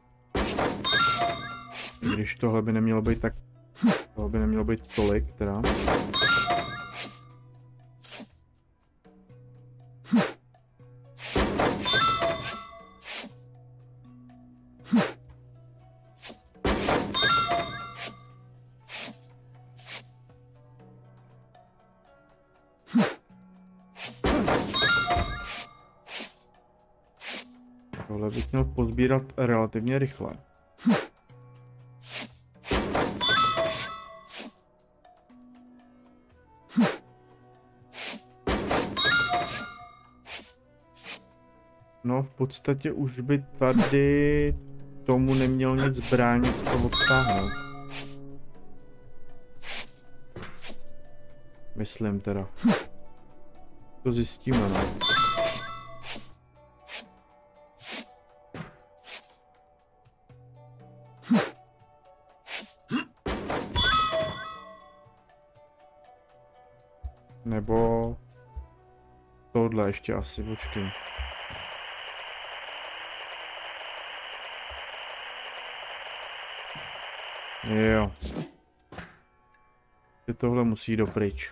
Když tohle by nemělo být tak... Tohle by nemělo být tolik, teda. Tohle bych měl pozbírat relativně rychle. No, v podstatě už by tady tomu neměl nic bránit to odtáhnout. Myslím teda. To zjistíme, no. Nebo tohle ještě asi, počkej. Jo. Tohle musí dopryč.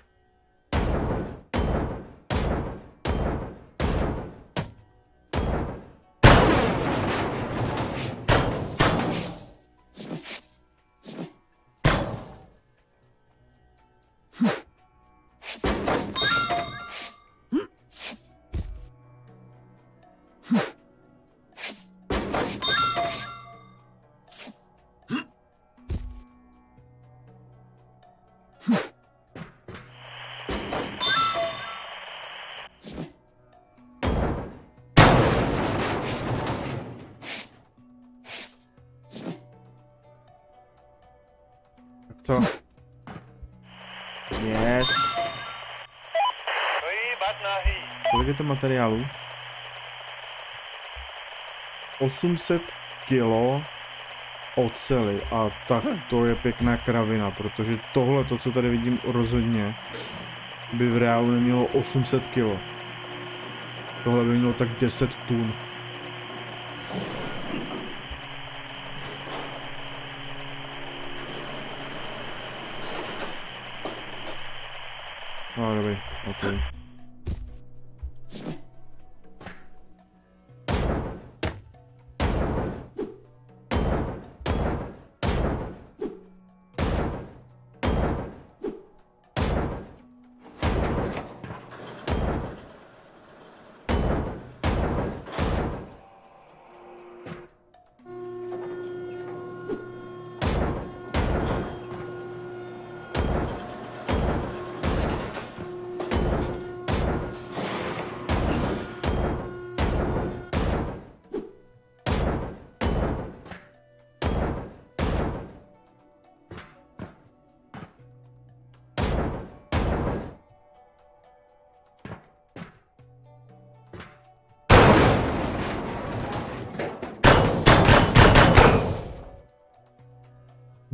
Co? Yes. Kolik je to materiálu? 800 kilo oceli a tak to je pěkná kravina, protože tohle, to co tady vidím rozhodně, by v reálu nemělo 800 kilo. Tohle by mělo tak 10 tun. No, dobrý, ok.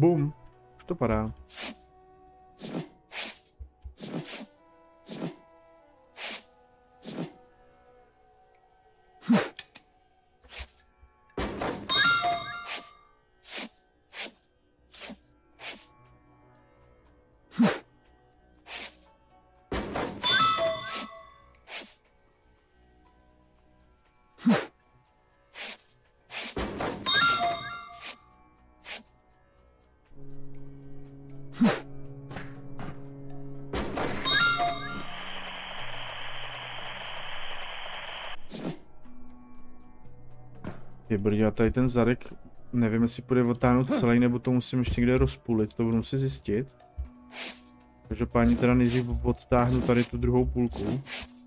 Bum. Už to padá. Je brdě, a tady ten zadek, nevím, jestli půjde otáhnout celý, nebo to musím ještě někde rozpůlit, to budu muset zjistit. Každopádně teda nejdřív odtáhnu tady tu druhou půlku.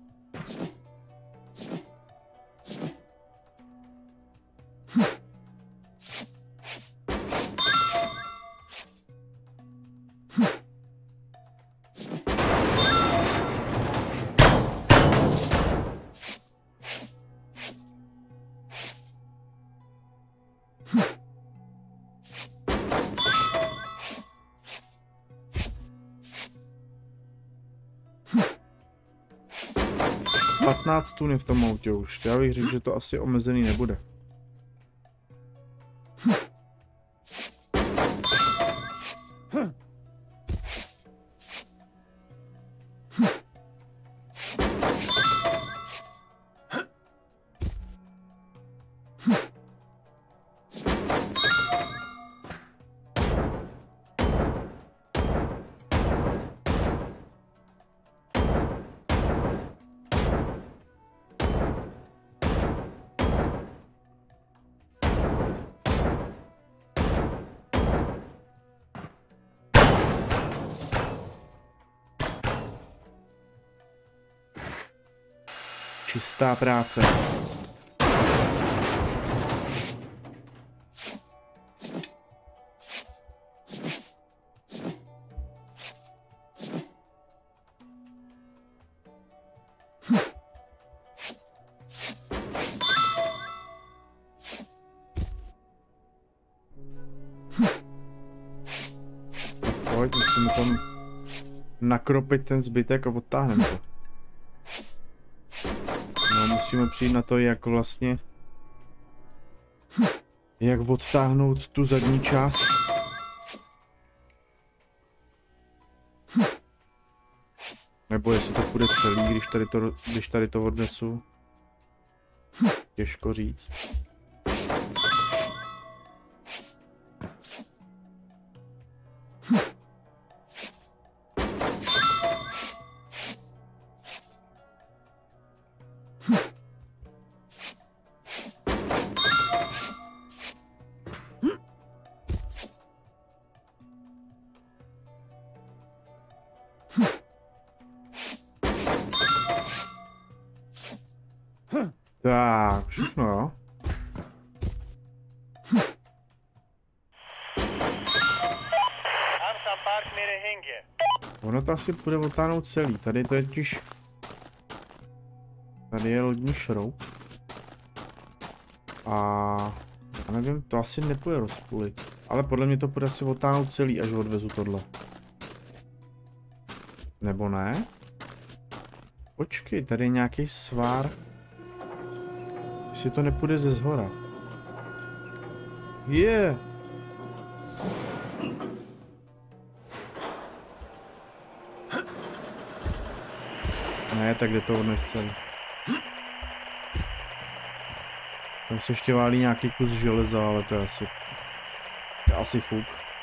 Tun je v tom autě už. Já bych řekl, že to asi omezený nebude. Čistá práce. Pojď, musíme tam nakropit ten zbytek a odtáhneme to. Musíme přijít na to, jak vlastně jak odtáhnout tu zadní část. Nebo jestli to půjde celý, když tady to odnesu. Těžko říct. Tak, všechno jo. Ono to asi bude otáhnout celý, tady to je totiž... Tady je lodní šroub. A... Já nevím, to asi nepůjde rozpůlit. Ale podle mě to bude asi otáhnout celý, až odvezu tohle. Nebo ne? Počkej, tady je nějaký svár. Jestli to nepůjde ze zhora. Je. Ne, tak jde to odnes celý. Tam se ještě válí nějaký kus železa, ale to je asi fuk.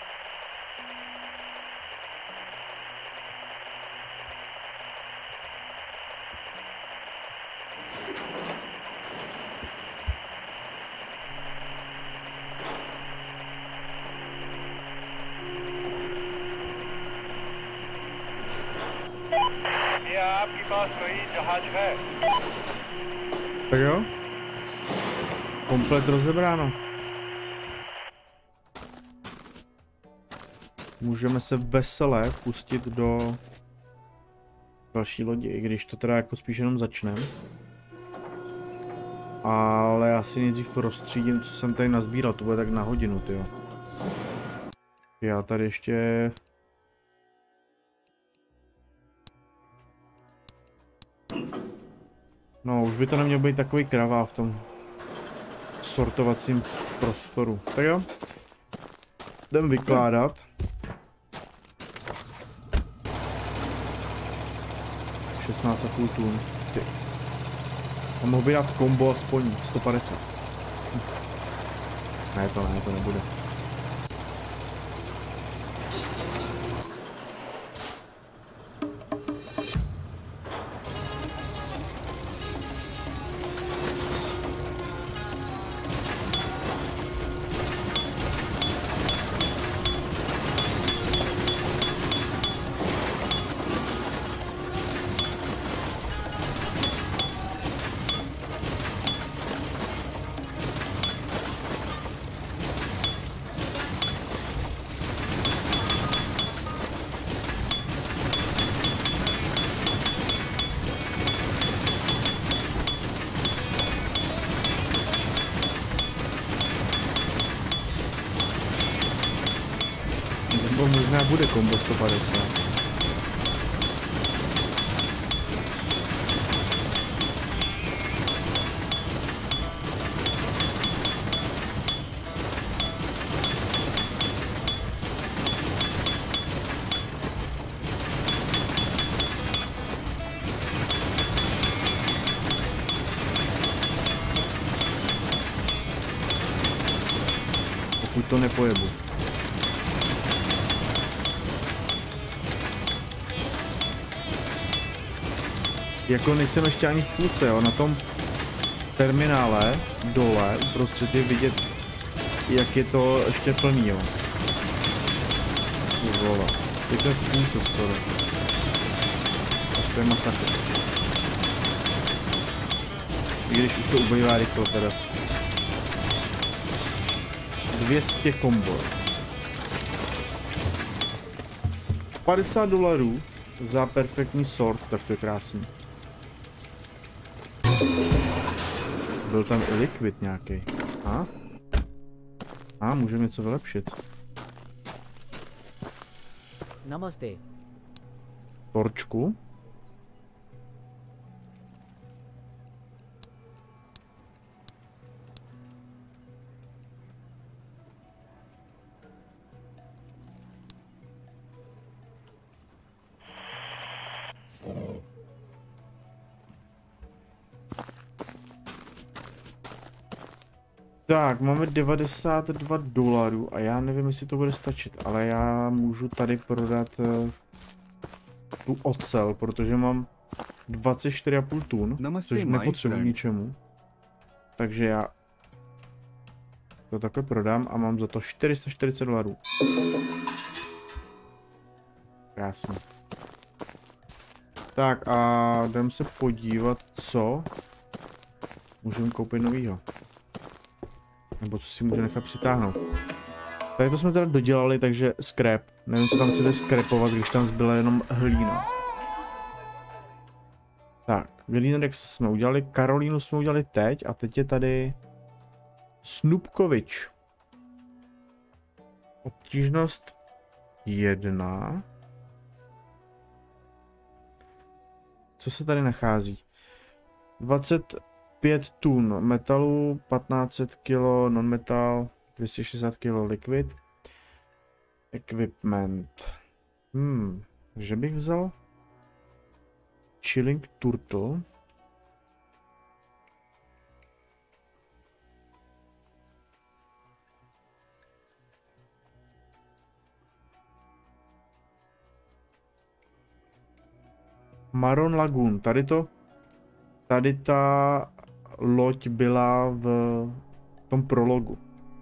Tak jo? Komplet rozebráno. Můžeme se veselé pustit do další lodi, i když to teda jako spíš jenom začneme. Ale asi nejdřív rozstřídím, co jsem tady nazbíral, to bude tak na hodinu, tyjo. Já tady ještě... No, už by to nemělo být takový kravál v tom sortovacím prostoru. Tak jo. Jdem vykládat. 16,5 tun. Ty. A mohl by dát kombo aspoň 150. Ne, to nebude. Nebo možná bude kombo 150. Pokud to nepojebu. Jako nejsem ještě ani v půlce, jo, na tom terminále dole uprostřed je vidět, jak je to ještě plný, jo. Kurva. Teď jsem v půlce skoro. Tak to je masakr. I když už to ubývá rychle teda. 200 kombo. $50 za perfektní sort, tak to je krásný. Byl tam i likvid nějaký. Můžeme něco vylepšit. Namaste. Torčku. Tak, máme $92 a já nevím, jestli to bude stačit, ale já můžu tady prodat tu ocel, protože mám 24,5 tun, což nepotřebuji ničemu. Takže já to takhle prodám a mám za to $440. Krásně. Tak a jdem se podívat, co můžeme koupit novýho. Nebo co si může nechat přitáhnout. Tady to jsme teda dodělali, takže scrap. Nevím, co tam chcete scrapovat, když tam zbyla jenom hlína. Tak, Glinerex jsme udělali, Karolínu jsme udělali teď a teď je tady Snupkovič. Obtížnost 1. Co se tady nachází? 25 tun metalu, 1500 kg non-metal, 260 kg liquid. Equipment. Že bych vzal Chilling Turtle. Maron Lagoon. Tady ta loď byla v tom prologu.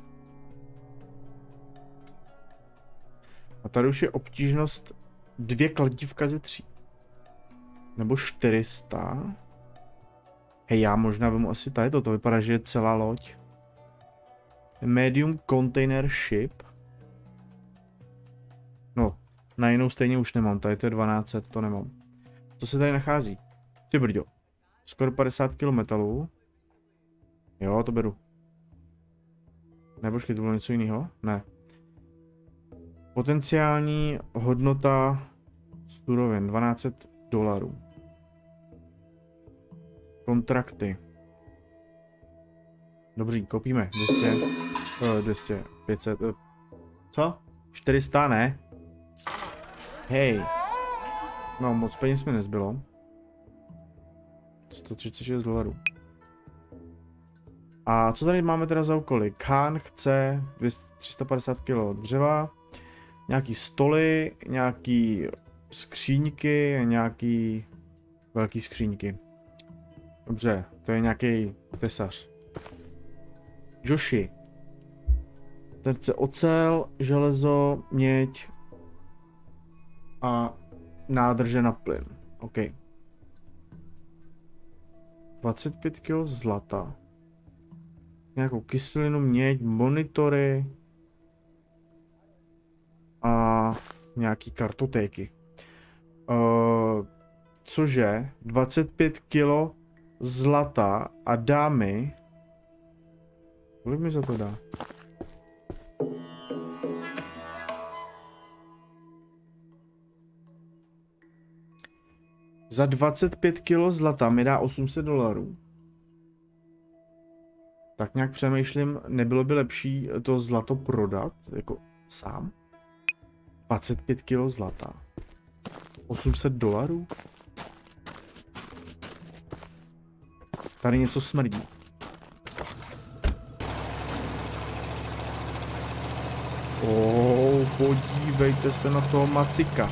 A tady už je obtížnost 2 kladívka ze 3. Nebo 400. Hej, já možná vemu asi tady to vypadá, že je celá loď. Medium Container Ship. No, na jinou stejně už nemám, tady to je 1200, to nemám. Co se tady nachází? Ty brďo. Skoro 50 kg metalu. Jo, to beru. Ne, počkej, to bylo něco jiného? Ne. Potenciální hodnota surovin $1200. Kontrakty. Dobří, kopíme. 200, 500, co? 400, ne? Hej. No, moc peněz mi nezbylo. $136. A co tady máme teda za úkoly? Khan chce 350 kg dřeva, nějaký stoly, nějaký skříňky, nějaký velký skříňky. Dobře, to je nějaký tesař. Joshi. Ten chce ocel, železo, měď a nádrže na plyn. OK. 25 kg zlata. Nějakou kyselinu, měď, monitory a nějaký kartotéky. Cože? 25 kg zlata a dámy. Kolik mi za to dá? Za 25 kg zlata mi dá $800. Tak nějak přemýšlím, nebylo by lepší to zlato prodat, jako sám? 25 kg zlata. $800? Tady něco smrdí. Podívejte se na toho macika.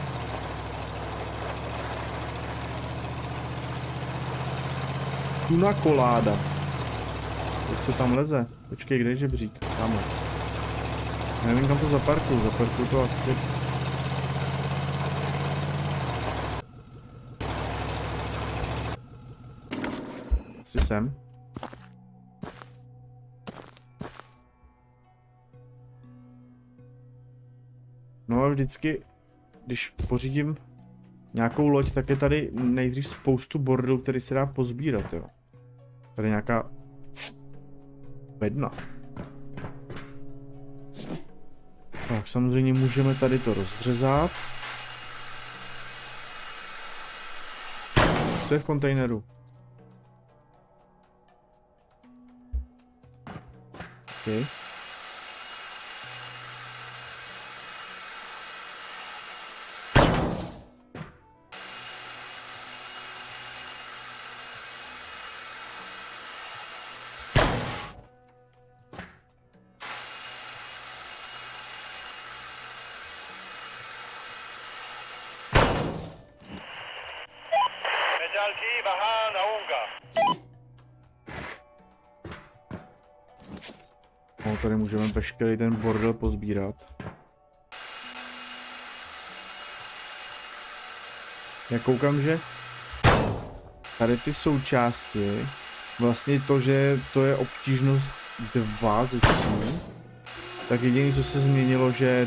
Tuna koláda. Jak se tam leze? Počkej, kde je žebřík? Tamhle. Nevím, kam to zaparkuju. Zaparkuju to asi... Asi sem. No a vždycky, když pořídím nějakou loď, tak je tady nejdřív spoustu bordelu, který se dá pozbírat, jo. Tady nějaká bedna. Tak samozřejmě můžeme tady to rozřezat. Co je v kontejneru? Okay. No, tady můžeme veškerý ten bordel pozbírat. Já koukám, že tady ty součásti, vlastně to, že to je obtížnost 2 ze 3, tak jediné, co se změnilo, že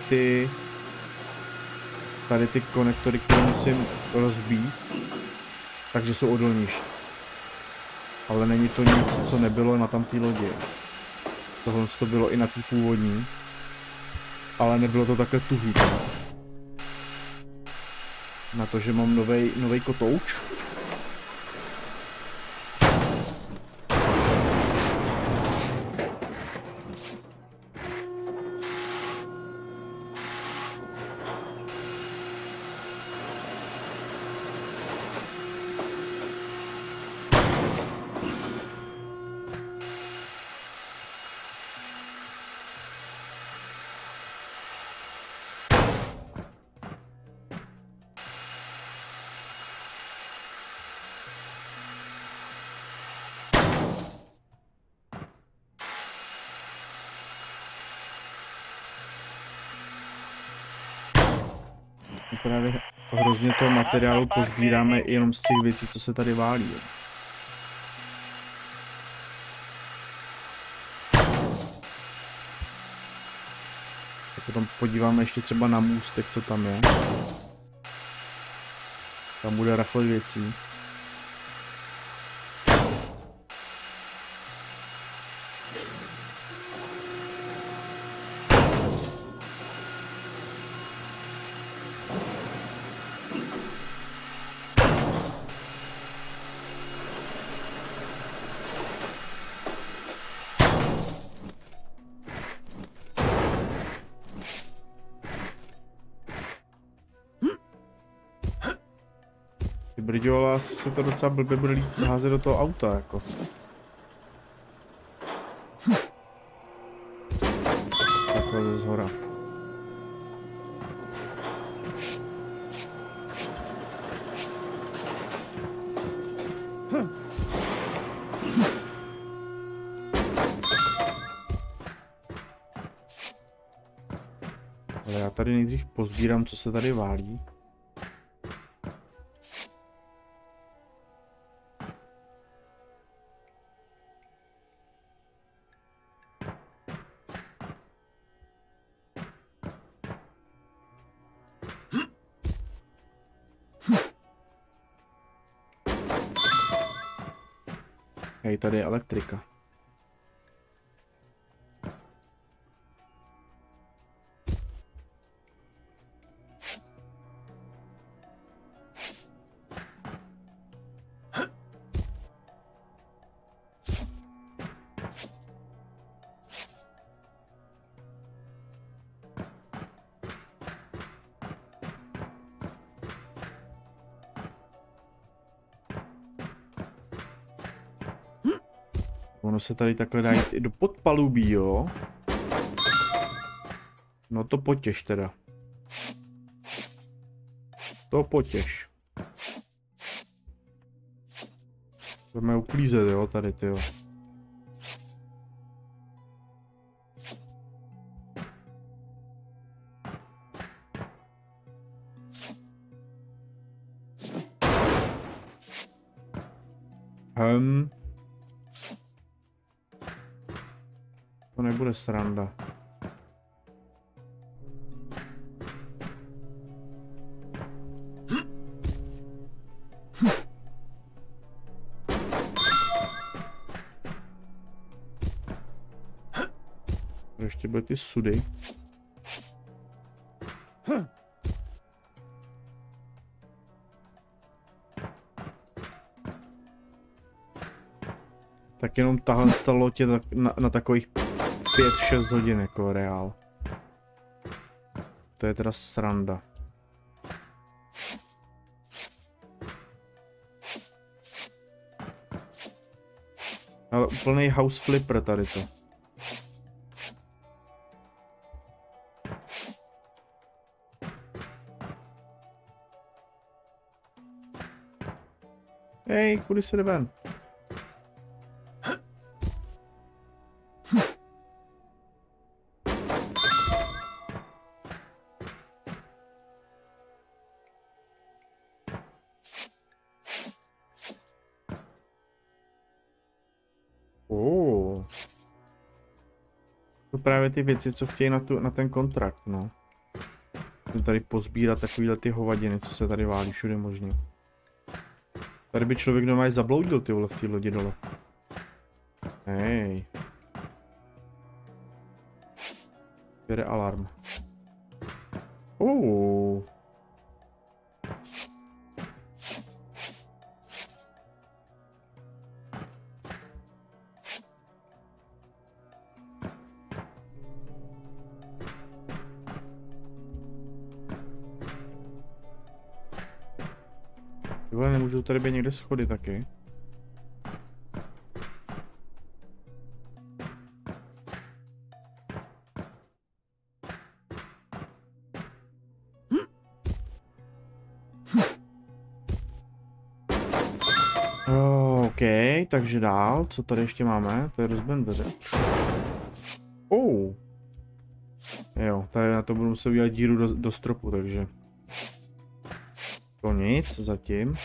tady ty konektory, které musím rozbít, takže jsou odolnější. Ale není to nic, co nebylo na tamtý lodi. Tohle to bylo i na té původní, ale nebylo to takhle tuhý. Na to, že mám novej kotouč. Právě hrozně toho materiálu pozbíráme jenom z těch věcí, co se tady válí. Tak potom podíváme ještě třeba na můstek, co tam je. Tam bude rachle věcí. Brďo, ale asi se to docela blbě bude házet do toho auta, jako. Takhle ze zhora. Ale já tady nejdřív pozbírám, co se tady válí. Hej, tady je elektrika. Ono se tady takhle dá jít i do podpalubí, jo? No to potěš teda. To potěš. Budeme uklízet, jo, tady, tyjo. To nebude sranda. Ještě byly ty sudy. Tak jenom tahle loď je na takových 5-6 hodin jako reál. To je teda sranda. Ale úplný house flipper tady to. Hej, kudy se jde ven? To právě ty věci, co chtějí na ten kontrakt, no. Tady pozbírat takovýhle ty hovadiny, co se tady válí všude možně. Tady by člověk normálně zabloudil, ty vole, v té lodi dole. Hej. Jede alarm. Tyhle, nemůžou tady být někde schody taky. OK, takže dál, co tady ještě máme? To je rozben dveře. Jo, tady na to budu muset udělat díru do stropu, takže... To nic zatím.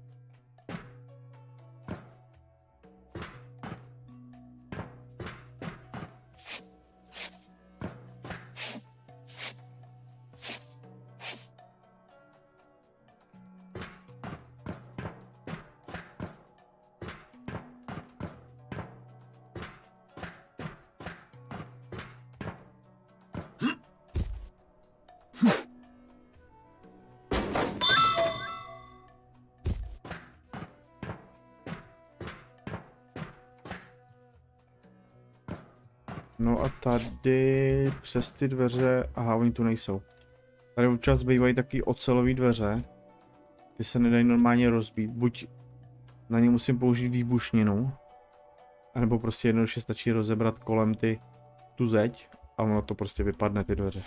No a tady přes ty dveře, aha, oni tu nejsou. Tady občas bývají taky ocelové dveře, ty se nedají normálně rozbít. Buď na ně musím použít výbušninu, anebo prostě jednoduše stačí rozebrat kolem tu zeď a ono to prostě vypadne, ty dveře.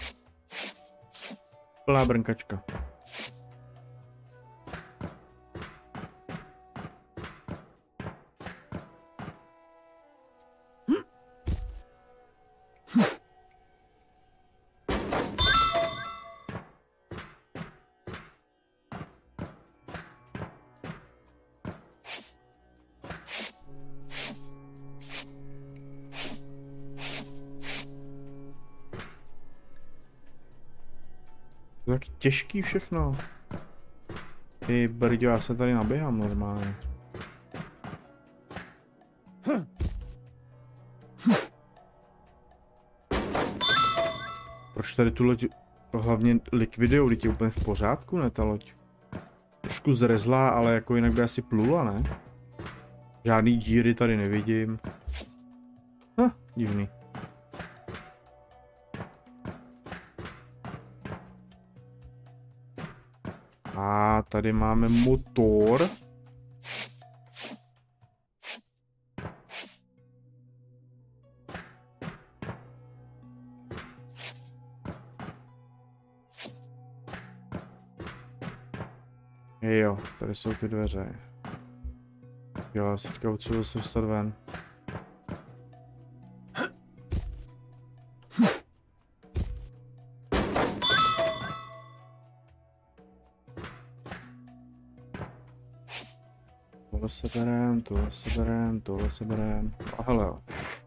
Plná brnkačka. To je taky těžký všechno. Ty brďo, já se tady naběhám normálně. Proč tady tu loď hlavně likvidujou, když je úplně v pořádku, ne ta loď? Trošku zrezlá, ale jako jinak by asi plula, ne? Žádný díry tady nevidím. Divný. A tady máme motor. Jo, tady jsou ty dveře. Jo, já se teďka potřebuji se dostat ven. Tohle se berem. A hele jo.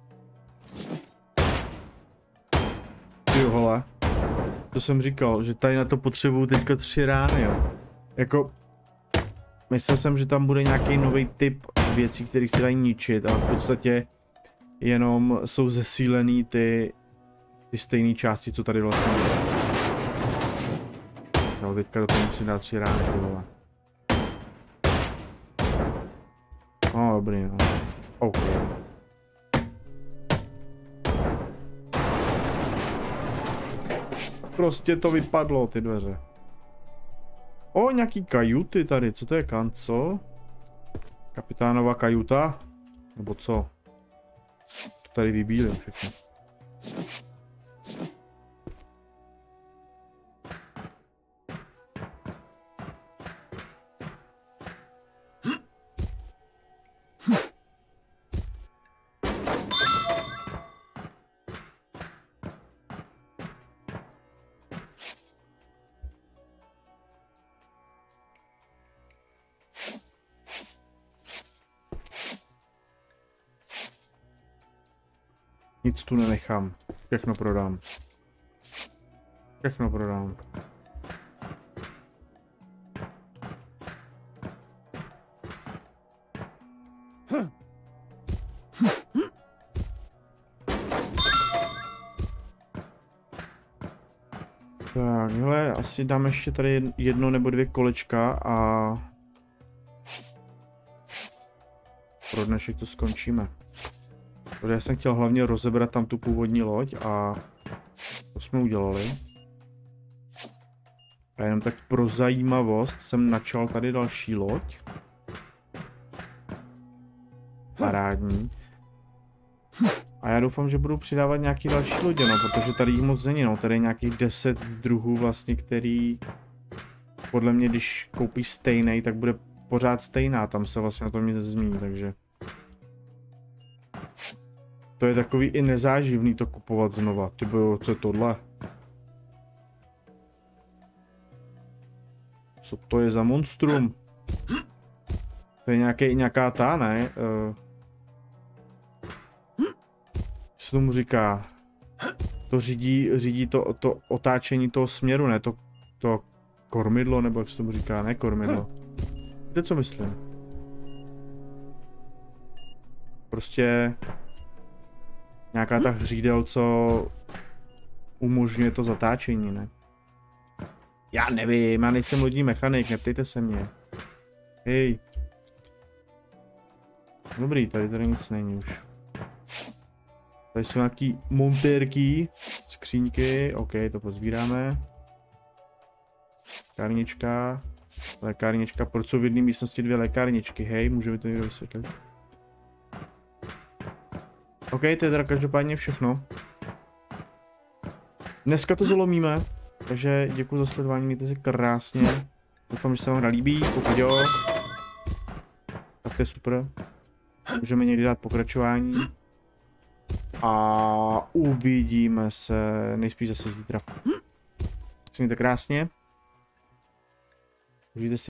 Ty vole. To jsem říkal, že tady na to potřebuju teďka 3 rány, jo. Jako, myslel jsem, že tam bude nějaký nový typ věcí, které se dají ničit, ale v podstatě jenom jsou zesílený ty stejné části, co tady vlastně bude. No, teďka do toho musím dát 3 rány, ty vole. No, dobrý, no. OK. Prostě to vypadlo, ty dveře. O, nějaký kajuty tady, co to je, kanco? Kapitánova kajuta? Nebo co? To tady vybílím všechno. Nic tu nenechám. Všechno prodám. Všechno prodám. Tak, hele, asi dám ještě tady 1 nebo 2 kolečka a pro dnešek to skončíme. Protože já jsem chtěl hlavně rozebrat tam tu původní loď a to jsme udělali. A jenom tak pro zajímavost jsem načal tady další loď. Parádní. A já doufám, že budu přidávat nějaký další lodě, no, protože tady jich moc není, no, tady je nějakých 10 druhů vlastně, který podle mě, když koupíš stejný, tak bude pořád stejná, tam se vlastně na tom nic nezmění, takže to je takový i nezáživný to kupovat znova. Ty bojo, co je tohle? Co to je za monstrum? To je nějaká ta, ne? Co tomu říká? To řídí to otáčení toho směru, ne? To kormidlo, nebo jak se tomu říká? Ne kormidlo. Víte, co myslím? Prostě nějaká ta hřídel, co umožňuje to zatáčení, ne? Já nevím, já nejsem lodní mechanik, neptejte se mě. Hej. Dobrý, tady nic není už. Tady jsou nějaký montérky, skříňky, OK, to pozbíráme. Kárnička. Lékárnička, proč jsou v jedné místnosti 2 lékárničky, hej, může mi to někdo vysvětlit? OK, to je teda každopádně všechno. Dneska to zlomíme, takže děkuji za sledování, mějte se krásně. Doufám, že se vám líbí, pokud jo, tak to je super. Můžeme někdy dát pokračování. A uvidíme se nejspíš zase zítra. Mějte krásně. Užijte si